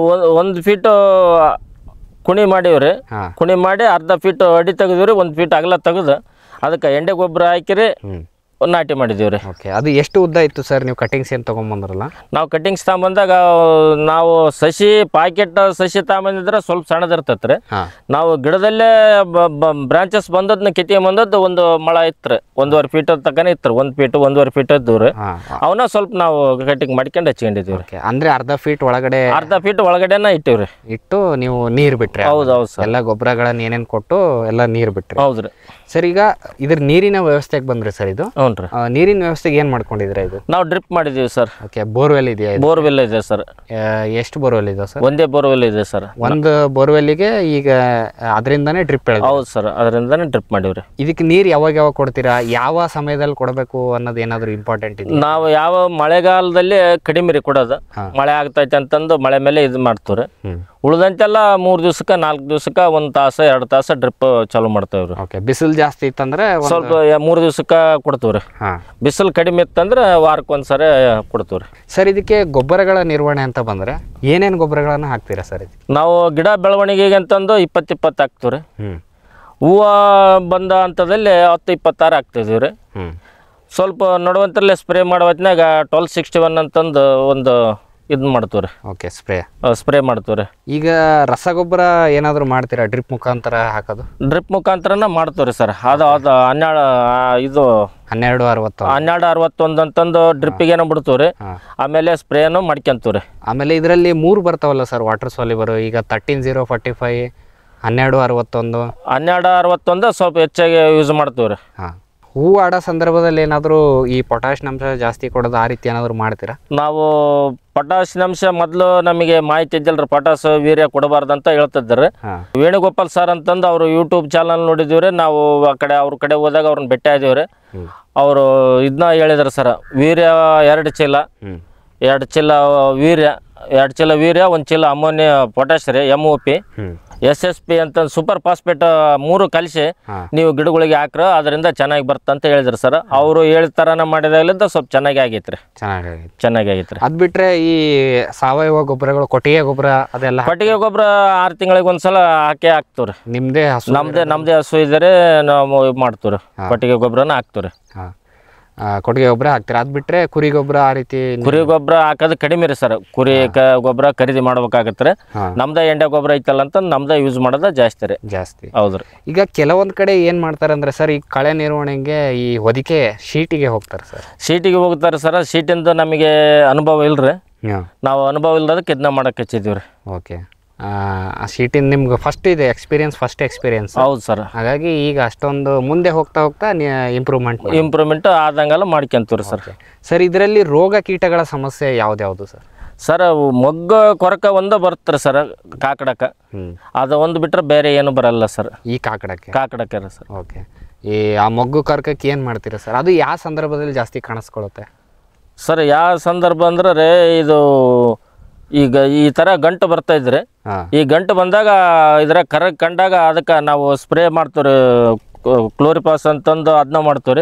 1 ಫೀಟ್ ಕುಣಿ ಮಾಡೀವ್ರಿ. ಕುಣಿ ಮಾಡಿ ಅರ್ಧ ಫೀಟ್ ಅಡಿ ತೆಗೆದಿವ್ರಿ. 1 ಫೀಟ್ ಅಗಲ ತೆಗೆದು ಅದಕ್ಕೆ ಎಂಡೆ ಗೊಬ್ಬರ ಹಾಕಿರಿ ನಾಟಿ ಮಾಡಿದೀವ್ರಿ. ಓಕೆ. ಅದು ಎಷ್ಟು ಉದ್ದ ಇತ್ತು ಸರ್? ನೀವು ಕಟಿಂಗ್ಸ್ ಏನು ತೊಗೊಂಬಂದ್ರಲ್ಲ? ನಾವು ಕಟಿಂಗ್ಸ್ ತಗೊಂಬಂದಾಗ ನಾವು ಸಸಿ ಪಾಕೆಟ್ ಸಸಿ ತಗೊಂಬಂದಿದ್ರೆ ಸ್ವಲ್ಪ ಸಣ್ಣದಿರ್ತೈತ್ರಿ. ನಾವು ಗಿಡದಲ್ಲೇ ಬ್ರಾಂಚಸ್ ಬಂದದ್ನ ಕಿತ್ಕೊಂಬಂದದ್ದು ಒಂದು ಮೊಳ ಇತ್ತು. 1.5 ಫೀಟ್ ತಕ್ಕನೇ ಇತ್ತು. 1 ಫೀಟ್ 1.5 ಫೀಟ್ ಇದ್ದವ್ರಿ. ಅವನ್ನ ಸ್ವಲ್ಪ ನಾವು ಕಟಿಂಗ್ ಮಾಡ್ಕೊಂಡು ಹಚ್ಕೊಂಡಿದ್ದೀವ್ರಿ. ಅಂದ್ರೆ ಅರ್ಧ ಫೀಟ್ ಒಳಗಡೆನ ಇಟ್ಟಿವ್ರಿ. ಇಟ್ಟು ನೀವು ನೀರು ಬಿಟ್ರಿ? ಹೌದು ಸರ್. ಎಲ್ಲ ಗೊಬ್ಬರಗಳನ್ನ ಏನೇನು ಕೊಟ್ಟು ಎಲ್ಲ ನೀರು ಬಿಟ್ರಿ? ಹೌದ್ರಿ ಸರ್. ಈಗ ಇದ್ರ ನೀರಿನ ವ್ಯವಸ್ಥೆಗೆ ಬಂದ್ರಿ ಸರ್ ಇದು? ನೀರಿನ ವ್ಯವಸ್ಥೆಗೆ ಏನು ಮಾಡ್ಕೊಂಡಿದ್ರೆ ಇದು? ನಾವು ಡ್ರಿಪ್ ಮಾಡಿದೀವಿ ಸರ್. ಓಕೆ. ಬೋರ್ವೆಲ್ ಇದೆಯಾ? ಬೋರ್ವೆಲ್ ಇದೆ ಸರ್. ಎಷ್ಟು ಬೋರ್ವೆಲ್ ಇದೆ ಸರ್? ಒಂದೇ ಬೋರ್ವೆಲ್ ಇದೆ ಸರ್. ಒಂದು ಬೋರ್ವೆಲ್ಗೆ ಈಗ ಅದರಿಂದಾನೇ ಡ್ರಿಪ್? ಹೌದು ಸರ್, ಅದರಿಂದಾನೇ ಡ್ರಿಪ್ ಮಾಡಿವ್ರಿ. ಇದಕ್ಕೆ ನೀರು ಯಾವಾಗ ಕೊಡ್ತೀರಾ? ಯಾವ ಸಮಯದಲ್ಲಿ ಕೊಡಬೇಕು ಅನ್ನೋದು ಏನಾದ್ರು ಇಂಪಾರ್ಟೆಂಟ್ ಇದೆ? ನಾವು ಯಾವ ಮಳೆಗಾಲದಲ್ಲಿ ಕಡಿಮೆ ರೀ ಕೊಡೋದು. ಮಳೆ ಆಗ್ತೈತೆ ಅಂತಂದು ಮಳೆ ಮೇಲೆ ಇದು ಮಾಡ್ತೀವ್ರಿ. ಉಳಿದಂತೆಲ್ಲ 3 ದಿವಸಕ್ಕೆ 4 ದಿವಸಕ್ಕೆ 1 ತಾಸು 2 ತಾಸು ಡ್ರಿಪ್ ಚಾಲೂ ಮಾಡ್ತೇವ್ರಿ. ಓಕೆ. ಬಿಸಿಲು ಜಾಸ್ತಿ ಇತ್ತಂದ್ರೆ ಸ್ವಲ್ಪ 3 ದಿವಸಕ್ಕೆ ಕೊಡ್ತೀವ್ರಿ. ಬಿಸಿಲು ಕಡಿಮೆ ಇತ್ತಂದ್ರೆ ವಾರಕ್ಕೆ ಒಂದ್ಸರಿ ಕೊಡ್ತೀವ್ರಿ. ಸರ್, ಇದಕ್ಕೆ ಗೊಬ್ಬರಗಳ ನಿರ್ವಹಣೆ ಅಂತ ಬಂದ್ರೆ ಏನೇನು ಗೊಬ್ಬರಗಳನ್ನ ಹಾಕ್ತೀರಾ ಸರ್? ನಾವು ಗಿಡ ಬೆಳವಣಿಗೆಗೆ ಅಂತಂದು 20-20 ಹಾಕ್ತೀವ್ರಿ. ಹೂವು ಬಂದ ಹಂತದಲ್ಲಿ 10-26 ಹಾಕ್ತಿದೀವ್ರಿ. ಸ್ವಲ್ಪ ನಡುವಂತರಲ್ಲೇ ಸ್ಪ್ರೇ ಮಾಡೋ ಹೊತ್ನಾಗ 1261 ಅಂತಂದು ಒಂದು ಇದು ಮಾಡ್ತೀವ್ರಿ. ಓಕೆ. ಸ್ಪ್ರೇ ಮಾಡ್ತೀವ್ರಿ. ಈಗ ರಸಗೊಬ್ಬರ ಏನಾದರೂ ಮಾಡ್ತೀರಾ ಡ್ರಿಪ್ ಮುಖಾಂತರ ಹಾಕೋದು? ಡ್ರಿಪ್ ಮುಖಾಂತರನ ಮಾಡ್ತೀವ್ರಿ ಸರ್. ಅದು 1261 ಅಂತಂದು ಡ್ರಿಪ್ಪಿಗೇನೋ ಬಿಡ್ತೀವ್ರಿ. ಆಮೇಲೆ ಸ್ಪ್ರೇನು ಮಾಡ್ಕೊಂತೀವ್ರಿ. ಆಮೇಲೆ ಇದರಲ್ಲಿ 3 ಬರ್ತಾವಲ್ಲ ಸರ್ ವಾಟರ್ ಸಾಲ್ಯುಬಲ್? ಈಗ 13045, 1261 ಸ್ವಲ್ಪ ಹೆಚ್ಚಾಗಿ ಯೂಸ್ ಮಾಡ್ತೀವ್ರಿ. ಹೂ ಆಡೋ ಸಂದರ್ಭದಲ್ಲಿ ಏನಾದರೂ ಈ ಪೊಟ್ಯಾಷಿಯಂ ಅಂಶ ಜಾಸ್ತಿ ಕೊಡೋದು ಆ ರೀತಿ ಏನಾದರೂ ಮಾಡ್ತೀರಾ? ನಾವು ಪೊಟ್ಯಾಷಿಯಂ ಅಂಶ ಮೊದಲು ನಮಗೆ ಮಾಹಿತಿ ಇದ್ದಲ್ರಿ, ಪೊಟ್ಯಾಸ್ ವೀರ್ಯ ಕೊಡಬಾರ್ದಂತ ಹೇಳ್ತಿದ್ರಿ. ವೇಣುಗೋಪಾಲ್ ಸರ್ ಅಂತಂದು ಅವರು ಯೂಟ್ಯೂಬ್ ಚಾನಲ್ ನೋಡಿದೀವ್ರಿ. ನಾವು ಅವ್ರ ಕಡೆ ಹೋದಾಗ ಅವ್ರನ್ನ ಭೇಟಿ ಆಗಿದೀವ್ರಿ. ಅವರು ಇದನ್ನ ಹೇಳಿದ್ರು ಸರ್, ವೀರ್ಯ 2 ಚೀಲ ವೀರ್ಯ 2 ಚೀಲ ವೀರ್ಯ, 1 ಚೀಲ ಅಮೋನಿಯಾ ಪೊಟ್ಯಾಶ್ ರೀ, MOP, SSP ಅಂತ ಸೂಪರ್ ಫಾಸ್ಫೇಟ್ 3 ಕಲಿಸಿ ನೀವು ಗಿಡಗಳಿಗೆ ಹಾಕ್ರ ಅದರಿಂದ ಚೆನ್ನಾಗಿ ಬರ್ತಂತ ಹೇಳಿದ್ರು ಸರ್. ಅವರು ಹೇಳಿದ ಥರನ ಮಾಡಿದಾಗಲಿಂದ ಸ್ವಲ್ಪ ಚೆನ್ನಾಗಿ ಆಗೈತ್ರಿ. ಚೆನ್ನಾಗಿ ಆಗೈತ್ರಿ. ಅದು ಬಿಟ್ಟರೆ ಈ ಸಾವಯವ ಗೊಬ್ಬರಗಳು, ಕೊಟ್ಟಿಗೆ ಗೊಬ್ಬರ ಅದೆಲ್ಲ? ಕೊಟ್ಟಿಗೆ ಗೊಬ್ಬರ 6 ತಿಂಗಳಿಗೆ ಒಂದ್ಸಲ ಹಾಕ್ತೀವ್ರಿ. ನಿಮ್ಮದೇ ಹಸು? ನಮ್ಮದೇ ಹಸು ಇದ್ದಾರೆ, ನಾವು ಮಾಡ್ತೀವ್ರಿ. ಕೊಟ್ಟಿಗೆ ಗೊಬ್ಬರನ ಹಾಕ್ತೀವ್ರಿ. ಕೊಟ್ಟಿಗೆ ಗೊಬ್ಬರ ಹಾಕ್ತೀರಾ? ಅದು ಬಿಟ್ಟರೆ ಕುರಿ ಗೊಬ್ಬರ ಆ ರೀತಿ? ಕುರಿ ಗೊಬ್ಬರ ಹಾಕೋದು ಕಡಿಮೆ ರೀ ಸರ್. ಕುರಿ ಗೊಬ್ಬರ ಖರೀದಿ ಮಾಡ್ಬೇಕಾಗತ್ತೆ. ನಮ್ದ ಎಂಡೆ ಗೊಬ್ಬರ ಐತಲ್ಲ ಅಂತ ನಮ್ದ ಯೂಸ್ ಮಾಡೋದ ಜಾಸ್ತಿ ರೀ. ಹೌದ್ರಿ. ಈಗ ಕೆಲವೊಂದು ಕಡೆ ಏನು ಮಾಡ್ತಾರೆ ಅಂದರೆ ಸರ್, ಈ ಕಳೆ ನಿರ್ವಹಣೆಗೆ ಈ ಹೊದಿಕೆ ಶೀಟಿಗೆ ಹೋಗ್ತಾರೆ ಸರ್. ಶೀಟಿಗೆ ಹೋಗ್ತಾರೆ ಸರ್. ಶೀಟಿಂದ ನಮಗೆ ಅನುಭವ ಇಲ್ರಿ. ನಾವು ಅನುಭವ ಇಲ್ಲದಕ್ಕೆ ಇದನ್ನ ಮಾಡಕ್ಕೆ ಹಚ್ಚಿದ್ದೀವಿ ರೀ. ಓಕೆ. ಆ ಶೀಟಿನ ನಿಮ್ಗೆ ಫಸ್ಟ್ ಎಕ್ಸ್ಪೀರಿಯನ್ಸ್. ಹೌದು ಸರ್. ಹಾಗಾಗಿ ಈಗ ಅಷ್ಟೊಂದು ಮುಂದೆ ಹೋಗ್ತಾ ಇಂಪ್ರೂವ್ಮೆಂಟ್ ಆದಂಗೆಲ್ಲ ಮಾಡ್ಕೊಂತೀವ್ರಿ ಸರ್. ಸರ್, ಇದರಲ್ಲಿ ರೋಗ ಕೀಟಗಳ ಸಮಸ್ಯೆ ಯಾವ್ದು ಸರ್? ಸರ್, ಮೊಗ್ಗ ಕೊರಕ ಒಂದು ಬರುತ್ತೆ ಸರ್ ಕಾಕಡಕ. ಅದು ಒಂದು ಬಿಟ್ರೆ ಬೇರೆ ಏನು ಬರಲ್ಲ ಸರ್. ಈ ಕಾಕಡಕ್ಕೆ ಸರ್. ಓಕೆ. ಆ ಮೊಗ್ಗು ಕೊರಕಕ್ಕೆ ಏನು ಮಾಡ್ತೀರಾ ಸರ್? ಅದು ಯಾವ ಸಂದರ್ಭದಲ್ಲಿ ಜಾಸ್ತಿ ಕಾಣಿಸ್ಕೊಳ್ಳುತ್ತೆ ಸರ್? ಯಾವ ಸಂದರ್ಭ ಅಂದ್ರೆ ಇದು ಈಗ ಈ ಥರ ಗಂಟು ಬರ್ತಾ ಇದ್ರೆ, ಈ ಗಂಟು ಬಂದಾಗ ಇದರ ಕರಗ್ ಕಂಡಾಗ ಅದಕ್ಕೆ ನಾವು ಸ್ಪ್ರೇ ಮಾಡ್ತೀವ್ರಿ. ಕ್ಲೋರಿಪಾಸ್ ಅಂತಂದು ಅದನ್ನ ಮಾಡ್ತೀವ್ರಿ.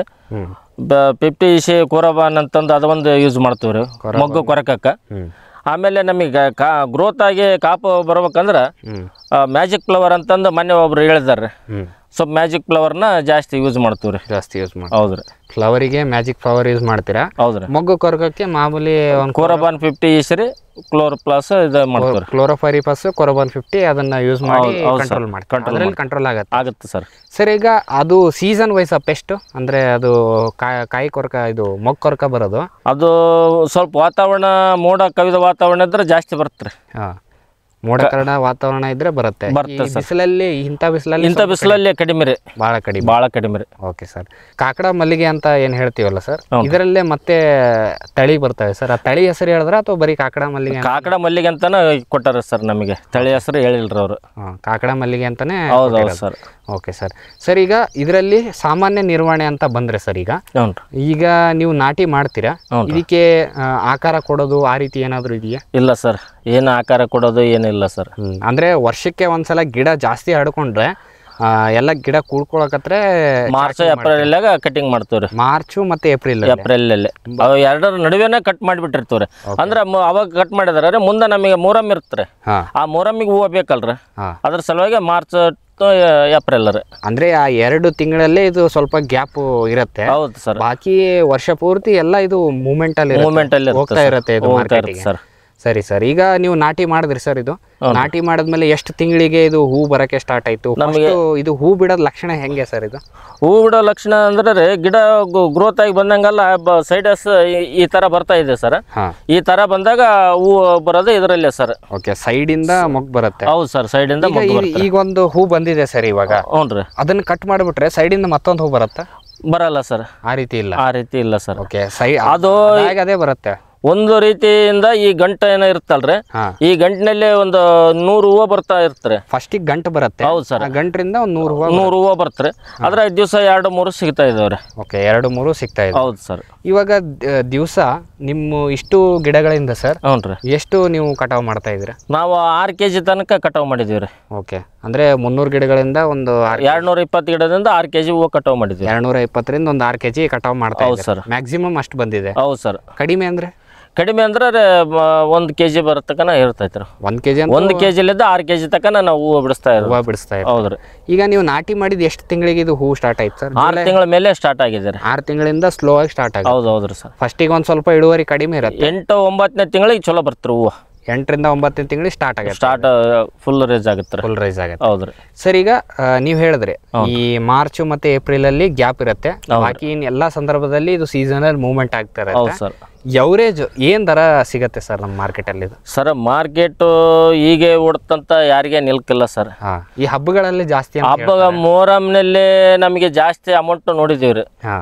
50 ಕೋರಬಾನ್ ಅಂತಂದು ಅದೊಂದು ಯೂಸ್ ಮಾಡ್ತೀವ್ರಿ ಮೊಗ್ಗು ಕೊರಕಕ್ಕೆ. ಆಮೇಲೆ ನಮಗೆ ಗ್ರೋತ್ ಆಗಿ ಕಾಪು ಬರ್ಬೇಕಂದ್ರೆ ಮ್ಯಾಜಿಕ್ ಫ್ಲವರ್ ಅಂತಂದು ಮೊನ್ನೆ ಒಬ್ರು ಹೇಳಿದಾರೆ. ಸ್ವಲ್ಪ ಮ್ಯಾಜಿಕ್ ಫ್ಲವರ್ನ ಜಾಸ್ತಿ ಯೂಸ್ ಮಾಡ್ತೀವ್ರಿ. ಹೌದ್ರಿ. ಫ್ಲವರಿಗೆ ಮ್ಯಾಜಿಕ್ ಫ್ಲವರ್ ಯೂಸ್ ಮಾಡ್ತೀರಾ? ಹೌದ್ರಿ. ಮೊಗ್ಗು ಕೊರಕಕ್ಕೆ ಮಾಮೂಲಿ ಕೋರಬಾನ್ 50 ಇಸ್ರಿ, ಕ್ಲೋರೋಪ್ಲಾಸ್ ಇದು ಮಾಡ್ತೀವಿ. ಕ್ಲೋರೋಫೈರಿಪಾಸ್, ಕೋರಬಾನ್ 50 ಅದನ್ನ ಯೂಸ್ ಮಾಡಿ ಕಂಟ್ರೋಲ್ ಆಗುತ್ತೆ ಸರ್. ಸರ್, ಈಗ ಅದು ಸೀಸನ್ ವೈಸ್ ಪೆಸ್ಟ್ ಅಂದ್ರೆ ಅದು ಕಾಯಿ ಕೊರಕ, ಇದು ಮೊಗ್ಗು ಕೊರಕ ಬರೋದು ಅದು ಸ್ವಲ್ಪ ವಾತಾವರಣ ಮೋಡ ಕವಿದ ವಾತಾವರಣ ಇದ್ರೆ ಜಾಸ್ತಿ ಬರುತ್ತೆ. ಮೋಡ ಕರಡ ವಾತಾವರಣ ಇದ್ರೆ ಬರುತ್ತೆ. ಬಿಸಿಲಲ್ಲಿ ಇಂಥ ಬಿಸಿಲಲ್ಲಿ ಕಡಿಮೆ ರೀ, ಭಾಳ ಕಡಿಮೆ ರೀ. Okay sir. ಕಾಕಡ ಮಲ್ಲಿಗೆ ಅಂತ ಏನು ಹೇಳ್ತೀವಲ್ಲ ಸರ್, ಇದರಲ್ಲೇ ಮತ್ತೆ ತಳಿ ಬರ್ತವೆ ಸರ್. ಆ ತಳಿ ಹೆಸರು ಹೇಳಿದ್ರ ಅಥವಾ ಬರೀ ಕಾಕಡ ಮಲ್ಲಿಗೆ? ಕಾಕಡ ಮಲ್ಲಿಗೆ ಅಂತಾನೆ ಕೊಟ್ಟಾರ ಸರ್. ನಮಗೆ ತಳಿ ಹೆಸರು ಹೇಳಿಲ್ರಿ ಅವರು. ಕಾಕಡ ಮಲ್ಲಿಗೆ ಅಂತಾನೆ? ಹೌದು ಸರ್. Okay sir. ಸರ್, ಈಗ ಇದರಲ್ಲಿ ಸಾಮಾನ್ಯ ನಿರ್ವಹಣೆ ಅಂತ ಬಂದ್ರೆ ಸರ್, ಈಗ ನೀವು ನಾಟಿ ಮಾಡ್ತೀರಾ, ಇದಕ್ಕೆ ಆಕಾರ ಕೊಡೋದು ಆ ರೀತಿ ಏನಾದರೂ ಇದೆಯಾ? ಇಲ್ಲ ಸರ್, ಏನು ಆಕಾರ ಕೊಡೋದು ಏನಿಲ್ಲ ಸರ್. ಅಂದ್ರೆ ವರ್ಷಕ್ಕೆ ಒಂದ್ಸಲ ಗಿಡ ಜಾಸ್ತಿ ಹಡ್ಕೊಂಡ್ರೆ ಎಲ್ಲ ಗಿಡ ಕೂಡ್ಕೊಳಕತ್ರೆ ಮಾರ್ಚ್ ಏಪ್ರಿಲ್ ಕಟಿಂಗ್ ಮಾಡ್ತೀವ್ರಿ. ಮಾರ್ಚ್ ಮತ್ತೆ ಏಪ್ರಿಲ್ ಎರಡರ ನಡುವೆನೇ ಕಟ್ ಮಾಡಿಬಿಟ್ಟಿರ್ತೀವ್ರಿ. ಅಂದ್ರೆ ಅವಾಗ ಕಟ್ ಮಾಡಿದ್ರೆ ಮುಂದೆ ನಮಗೆ ಮೊಹರಂ ಇರ್ತಾರೆ. ಆ ಮೊಹರಮ್ಮಿಗೆ ಹೂವು ಬೇಕಲ್ರಿ, ಅದ್ರ ಸಲುವಾಗಿ ಮಾರ್ಚ್ ಏಪ್ರಿಲ್ ರೀ. ಅಂದ್ರೆ ಆ 2 ತಿಂಗಳಲ್ಲೇ ಇದು ಸ್ವಲ್ಪ ಗ್ಯಾಪ್ ಇರುತ್ತೆ. ಹೌದು ಸರ್. ಬಾಕಿ ವರ್ಷ ಪೂರ್ತಿ ಎಲ್ಲ ಇದು ಮೂವ್ಮೆಂಟ್ ಅಲ್ಲಿ ಹೋಗ್ತಾ ಇರುತ್ತೆ ಸರ್. ಸರಿ ಸರ್. ಈಗ ನೀವು ನಾಟಿ ಮಾಡಿದ್ರಿ ಸರ್, ಇದು ನಾಟಿ ಮಾಡಿದ್ಮೇಲೆ ಎಷ್ಟು ತಿಂಗಳಿಗೆ ಇದು ಹೂ ಬರಕ್ಕೆ ಸ್ಟಾರ್ಟ್ ಆಯ್ತು? ನಮಗೆ ಇದು ಹೂ ಬಿಡೋದ್ ಲಕ್ಷಣ ಹೆಂಗೆ ಸರ್? ಇದು ಹೂ ಬಿಡೋ ಲಕ್ಷಣ ಅಂದ್ರೆ ಗಿಡ ಗ್ರೋತ್ ಆಗಿ ಬಂದಂಗೆಲ್ಲ ಸೈಡಸ್ ಈ ತರ ಬರ್ತಾ ಇದೆ ಸರ್. ಈ ತರ ಬಂದಾಗ ಹೂ ಬರೋದು ಇದರಲ್ಲೇ ಸರ್. ಓಕೆ. ಸೈಡ್ ಇಂದ ಮೊಗ್ಗು ಬರುತ್ತೆ? ಹೌದು ಸರ್, ಸೈಡ್ ಇಂದ. ಈಗ ಒಂದು ಹೂ ಬಂದಿದೆ ಸರ್ ಇವಾಗ. ಹ್ಞೂ. ಅದನ್ನ ಕಟ್ ಮಾಡಿಬಿಟ್ರೆ ಸೈಡ್ ಇಂದ ಮತ್ತೊಂದು ಹೂ ಬರುತ್ತಾ? ಬರಲ್ಲ ಸರ್, ಆ ರೀತಿ ಇಲ್ಲ ಸರ್. ಓಕೆ. ಅದು ಅದೇ ಬರುತ್ತೆ. ಒಂದು ರೀತಿಯಿಂದ ಈ ಗಂಟು ಏನೋ ಇರುತ್ತಲ್ರಿ, ಈ ಗಂಟಿನಲ್ಲಿ ಒಂದು 100 ಹೂವು ಬರ್ತಾ ಇರ್ತಾರೆ. ಫಸ್ಟಿಗೆ ಗಂಟು ಬರುತ್ತೆ? ಹೌದು ಸರ್. ಗಂಟರಿಂದ ಒಂದು 100 ಹೂವು ಬರ್ತಾರೆ. ಅದ್ರ ದಿವಸ 2-3 ಸಿಗ್ತಾ ಇದಾವ್ರಿ. ಓಕೆ, 2-3 ಸಿಗ್ತಾ ಇದೆ. ಹೌದು ಸರ್. ಇವಾಗ ದಿವಸ ನಿಮ್ಮ ಇಷ್ಟು ಗಿಡಗಳಿಂದ ಸರ್ ಎಷ್ಟು ನೀವು ಕಟಾವು ಮಾಡ್ತಾ ಇದ್ದೀರಾ? ನಾವು 6 kg ತನಕ ಕಟಾವು ಮಾಡಿದೀವ್ರಿ. ಓಕೆ. ಅಂದ್ರೆ 300 ಗಿಡಗಳಿಂದ ಒಂದು 220 ಗಿಡದಿಂದ 6 kg ಹೂವು ಕಟಾವು ಮಾಡಿದ್ವಿ. 220ರಿಂದ ಒಂದು 6 kg ಕಟಾವು ಮಾಡ್ತಾ ಇದ್ದೀರಾ ಸರ್? ಮ್ಯಾಕ್ಸಿಮಮ್ ಅಷ್ಟು ಬಂದಿದೆ? ಹೌದು ಸರ್. ಕಡಿಮೆ ಅಂದ್ರೆ 1 kg ಬರತಕ್ಕನ ಇರ್ತೈತ್ರಿ. 1 kg 1 kg 6 kg ತಕನ ನಾವು ಹೂವು ಬಿಡಿಸ್ತಾ ಇದ್ದೀವಿ. ಹೌದ್ರಿ. ಈಗ ನೀವು ನಾಟಿ ಮಾಡಿದ ಎಷ್ಟು ತಿಂಗಳಿಗೆ ಇದು ಹೂ ಸ್ಟಾರ್ಟ್ ಆಯ್ತು ಸರ್? 6 ತಿಂಗಳ ಮೇಲೆ ಸ್ಟಾರ್ಟ್ ಆಗಿದೆ. 6 ತಿಂಗಳಿಂದ ಸ್ಲೋ ಆಗಿ ಸ್ಟಾರ್ಟ್ ಆಗಿದೆ. ಹೌದ್ರಿ ಸರ್. ಫಸ್ಟಿಗೆ ಒಂದು ಸ್ವಲ್ಪ ಇಳುವರಿ ಕಡಿಮೆ ಇರುತ್ತೆ. 8-9ನೇ ತಿಂಗಳಿಗೆ ಚಲೋ ಬರ್ತಾರೆ ಹೂವು. 8ರಿಂದ 9ನೇ ತಿಂಗಳಿಗೆ ಸ್ಟಾರ್ಟ್ ಫುಲ್ ರೇಜ್ ಆಗುತ್ತೆ. ಹೌದ್ರಿ ಸರ್. ಈಗ ನೀವು ಹೇಳಿದ್ರಿ ಈ ಮಾರ್ಚ್ ಮತ್ತೆ ಏಪ್ರಿಲ್ ಅಲ್ಲಿ ಗ್ಯಾಪ್ ಇರುತ್ತೆ, ಬಾಕಿ ಎಲ್ಲಾ ಸಂದರ್ಭದಲ್ಲಿ ಇದು ಸೀಸನಲ್ ಮೂವ್ಮೆಂಟ್ ಆಗ್ತಾ ಇರುತ್ತೆ. ಎವರೇಜ್ ಏನ್ ದರ ಸಿಗತ್ತೆ ಸರ್ ನಮ್ಮ ಮಾರ್ಕೆಟ್ ಅಲ್ಲಿ? ಸರ್ ಮಾರ್ಕೆಟ್ ಹೀಗೆ ಓಡ್ತಂತ ಯಾರಿಗೆ ನಿಲ್ಕಿಲ್ಲ ಸರ್. ಈ ಹಬ್ಬಗಳಲ್ಲಿ ಜಾಸ್ತಿ ಹಬ್ಬ ಮೊಹರಂನಲ್ಲಿ ನಮಗೆ ಜಾಸ್ತಿ ಅಮೌಂಟ್ ನೋಡಿದೀವ್ರಿ.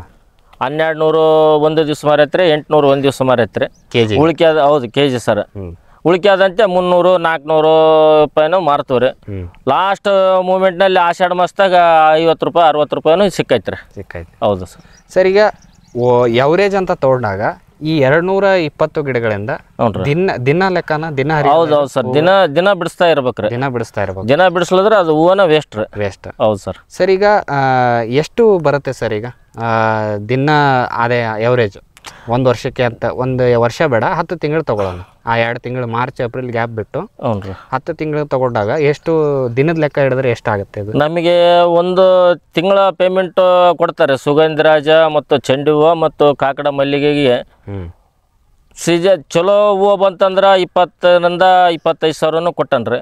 1200 ಒಂದು ದಿವಸ ಮಾರೈತ್ರಿ, 800 ಒಂದು ದಿವಸ ಮಾರೈತ್ರಿ ಕೆಜಿ. ಉಳಿಕೆ ಹೌದು ಕೆಜಿ ಸರ್. ಉಳಿಕೆದಂತೆ 300-400 ರೂಪಾಯಿನೂ ಮಾರ್ತೀವ್ರಿ. ಲಾಸ್ಟ್ ಮೂಮೆಂಟ್ನಲ್ಲಿ ಆಷಾಢ ಮಾಸದಾಗ 50 ರೂಪಾಯಿ 60 ರೂಪಾಯಿನೂ ಸಿಕ್ಕೈತ್ರಿ. ಸಿಕ್ಕೈತಿ. ಹೌದು ಸರ್. ಸರ್ ಈಗ ಎವರೇಜ್ ಅಂತ ತೊಗೊಂಡಾಗ ಈ 220 ಗಿಡಗಳಿಂದ ದಿನ ಲೆಕ್ಕನ ದಿನ ಹೌದು ಸರ್, ದಿನ ಬಿಡಿಸ್ತಾ ಇರ್ಬೇಕ್ರಿ. ದಿನ ಬಿಡಿಸ್ತಾ ಇರ್ಬೇಕು. ದಿನ ಬಿಡಿಸ್ಲಿದ್ರೆ ಅದು ಹೂವನ ವೇಸ್ಟ್. ಹೌದು ಸರ್. ಸರ್ ಈಗ ಎಷ್ಟು ಬರುತ್ತೆ ಸರ್ ಈಗ ದಿನ ಅದೇ ಎವರೇಜ್ ಒಂದು ವರ್ಷಕ್ಕೆ ಅಂತ? ಒಂದು ವರ್ಷ ಬೇಡ, 10 ತಿಂಗಳು ತಗೊಳ್ಳೋಣ. ಆ 2 ತಿಂಗಳು ಮಾರ್ಚ್ ಏಪ್ರಿಲ್ ಗ್ಯಾಪ್ ಬಿಟ್ಟು 10 ತಿಂಗಳು ತಗೊಂಡಾಗ ಎಷ್ಟು ದಿನದ ಲೆಕ್ಕ ಹಿಡಿದ್ರೆ ಎಷ್ಟಾಗುತ್ತೆ ಇದು? ನಮಗೆ ಒಂದು ತಿಂಗಳ ಪೇಮೆಂಟ್ ಕೊಡ್ತಾರೆ. ಸುಗಂಧರಾಜ ಮತ್ತು ಚೆಂಡು ಹೂವು ಮತ್ತು ಕಾಕಡ ಮಲ್ಲಿಗೆಗೆ ಸೀಸನ್ ಚಲೋ ಹೂವು ಬಂತಂದ್ರೆ 20,000 25,000 ಸಾವಿರನೂ ಕೊಟ್ಟನ್ರಿ.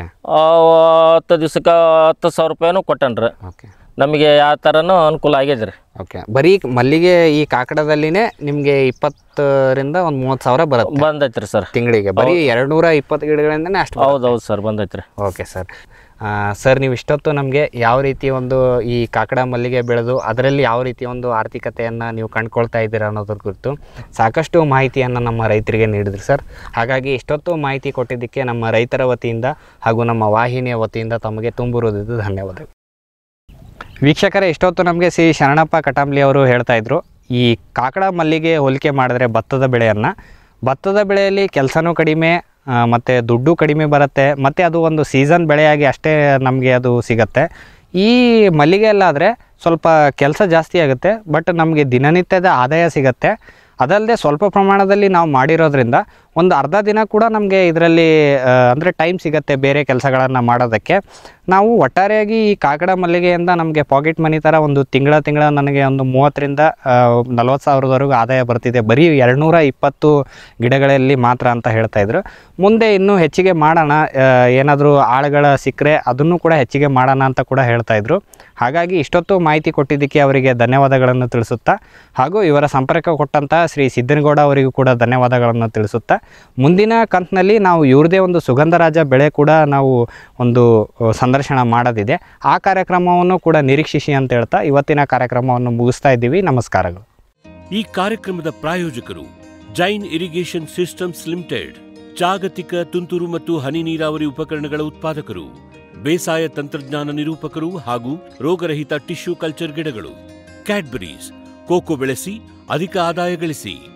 10 ದಿವ್ಸಕ್ಕೆ 10,000 ರೂಪಾಯಿನೂ ಕೊಟ್ಟನ್ರಿ. ನಮಗೆ ಯಾವ ಥರನೂ ಅನುಕೂಲ ಆಗಿದ್ರಿ. ಓಕೆ, ಬರೀ ಮಲ್ಲಿಗೆ ಈ ಕಾಕಡದಲ್ಲಿನೇ ನಿಮಗೆ 20ರಿಂದ ಒಂದು 30,000 ಬರುತ್ತೆ ಬಂದೈತ್ರಿ ಸರ್ ತಿಂಗಳಿಗೆ, ಬರೀ 220 ಗಿಡಗಳಿಂದನೇ ಅಷ್ಟು? ಹೌದು ಸರ್, ಬಂದೈತ್ರಿ. Okay sir. ಸರ್, ನೀವು ಇಷ್ಟೊತ್ತು ನಮಗೆ ಯಾವ ರೀತಿ ಒಂದು ಈ ಕಾಕಡ ಮಲ್ಲಿಗೆ ಬೆಳೆದು ಅದರಲ್ಲಿ ಯಾವ ರೀತಿ ಒಂದು ಆರ್ಥಿಕತೆಯನ್ನು ನೀವು ಕಂಡುಕೊಳ್ತಾ ಇದ್ದೀರಾ ಅನ್ನೋದ್ರ ಕುರಿತು ಸಾಕಷ್ಟು ಮಾಹಿತಿಯನ್ನು ನಮ್ಮ ರೈತರಿಗೆ ನೀಡಿದ್ರಿ ಸರ್. ಹಾಗಾಗಿ ಇಷ್ಟೊತ್ತು ಮಾಹಿತಿ ಕೊಟ್ಟಿದ್ದಕ್ಕೆ ನಮ್ಮ ರೈತರ ವತಿಯಿಂದ ಹಾಗೂ ನಮ್ಮ ವಾಹಿನಿಯ ವತಿಯಿಂದ ತಮಗೆ ತುಂಬುವುದಿದ್ದು ಧನ್ಯವಾದಗಳು. ವೀಕ್ಷಕರೇ, ಇಷ್ಟೊತ್ತು ನಮಗೆ ಶ್ರೀ ಶರಣಪ್ಪ ಕಟಾಂಬ್ಲಿ ಅವರು ಹೇಳ್ತಾ ಇದ್ರು, ಈ ಕಾಕಡ ಮಲ್ಲಿಗೆ ಹೋಲಿಕೆ ಮಾಡಿದ್ರೆ ಭತ್ತದ ಬೆಳೆಯಲ್ಲಿ ಕೆಲಸನೂ ಕಡಿಮೆ ಮತ್ತು ದುಡ್ಡು ಕಡಿಮೆ ಬರುತ್ತೆ, ಮತ್ತು ಅದು ಒಂದು ಸೀಸನ್ ಬೆಳೆಯಾಗಿ ಅಷ್ಟೇ ನಮಗೆ ಅದು ಸಿಗುತ್ತೆ. ಈ ಮಲ್ಲಿಗೆ ಎಲ್ಲಾದರೆ ಸ್ವಲ್ಪ ಕೆಲಸ ಜಾಸ್ತಿ ಆಗುತ್ತೆ, ಬಟ್ ನಮಗೆ ದಿನನಿತ್ಯದ ಆದಾಯ ಸಿಗುತ್ತೆ. ಅದಲ್ಲದೆ ಸ್ವಲ್ಪ ಪ್ರಮಾಣದಲ್ಲಿ ನಾವು ಮಾಡಿರೋದ್ರಿಂದ ಒಂದು ಅರ್ಧ ದಿನ ಕೂಡ ನಮಗೆ ಇದರಲ್ಲಿ ಅಂದರೆ ಟೈಮ್ ಸಿಗುತ್ತೆ ಬೇರೆ ಕೆಲಸಗಳನ್ನು ಮಾಡೋದಕ್ಕೆ. ನಾವು ಒಟ್ಟಾರೆಯಾಗಿ ಈ ಕಾಕಡ ಮಲ್ಲಿಗೆಯಿಂದ ನಮಗೆ ಪಾಕೆಟ್ ಮನಿ ಥರ ಒಂದು ತಿಂಗಳ ನನಗೆ ಒಂದು 30ರಿಂದ 40 ಸಾವಿರದವರೆಗೂ ಆದಾಯ ಬರ್ತಿದೆ, ಬರೀ 220 ಗಿಡಗಳಲ್ಲಿ ಮಾತ್ರ ಅಂತ ಹೇಳ್ತಾಯಿದ್ರು. ಮುಂದೆ ಇನ್ನೂ ಹೆಚ್ಚಿಗೆ ಮಾಡೋಣ, ಏನಾದರೂ ಆಳುಗಳ ಸಿಕ್ಕರೆ ಅದನ್ನು ಕೂಡ ಹೆಚ್ಚಿಗೆ ಮಾಡೋಣ ಅಂತ ಕೂಡ ಹೇಳ್ತಾಯಿದ್ರು. ಹಾಗಾಗಿ ಇಷ್ಟೊತ್ತು ಮಾಹಿತಿ ಕೊಟ್ಟಿದ್ದಕ್ಕೆ ಅವರಿಗೆ ಧನ್ಯವಾದಗಳನ್ನು ತಿಳಿಸುತ್ತಾ, ಹಾಗೂ ಇವರ ಸಂಪರ್ಕ ಕೊಟ್ಟಂಥ ಶ್ರೀ ಸಿದ್ದನಗೌಡ ಅವರಿಗೂ ಕೂಡ ಧನ್ಯವಾದಗಳನ್ನು ತಿಳಿಸುತ್ತಾ, ಮುಂದಿನ ಕಂತಿನಲ್ಲಿ ನಾವು ಇವ್ರದೇ ಒಂದು ಸುಗಂಧರಾಜ ಬೆಳೆ ಕೂಡ ನಾವು ಒಂದು ಸಂದರ್ಶನ ಮಾಡೋದಿದೆ. ಆ ಕಾರ್ಯಕ್ರಮವನ್ನು ಕೂಡ ನಿರೀಕ್ಷಿಸಿ ಅಂತ ಹೇಳ್ತಾ ಇವತ್ತಿನ ಕಾರ್ಯಕ್ರಮವನ್ನು ಮುಗಿಸ್ತಾ ಇದ್ದೀವಿ. ನಮಸ್ಕಾರಗಳು. ಈ ಕಾರ್ಯಕ್ರಮದ ಪ್ರಾಯೋಜಕರು ಜೈನ್ ಇರಿಗೇಷನ್ ಸಿಸ್ಟಮ್ಸ್ ಲಿಮಿಟೆಡ್, ಜಾಗತಿಕ ತುಂತುರು ಮತ್ತು ಹನಿ ನೀರಾವರಿ ಉಪಕರಣಗಳ ಉತ್ಪಾದಕರು, ಬೇಸಾಯ ತಂತ್ರಜ್ಞಾನ ನಿರೂಪಕರು ಹಾಗೂ ರೋಗರಹಿತ ಟಿಶ್ಯೂ ಕಲ್ಚರ್ ಗಿಡಗಳು. ಕ್ಯಾಡ್ಬರೀಸ್, ಕೋಕೋ ಬೆಳೆಸಿ ಅಧಿಕ ಆದಾಯ ಗಳಿಸಿ.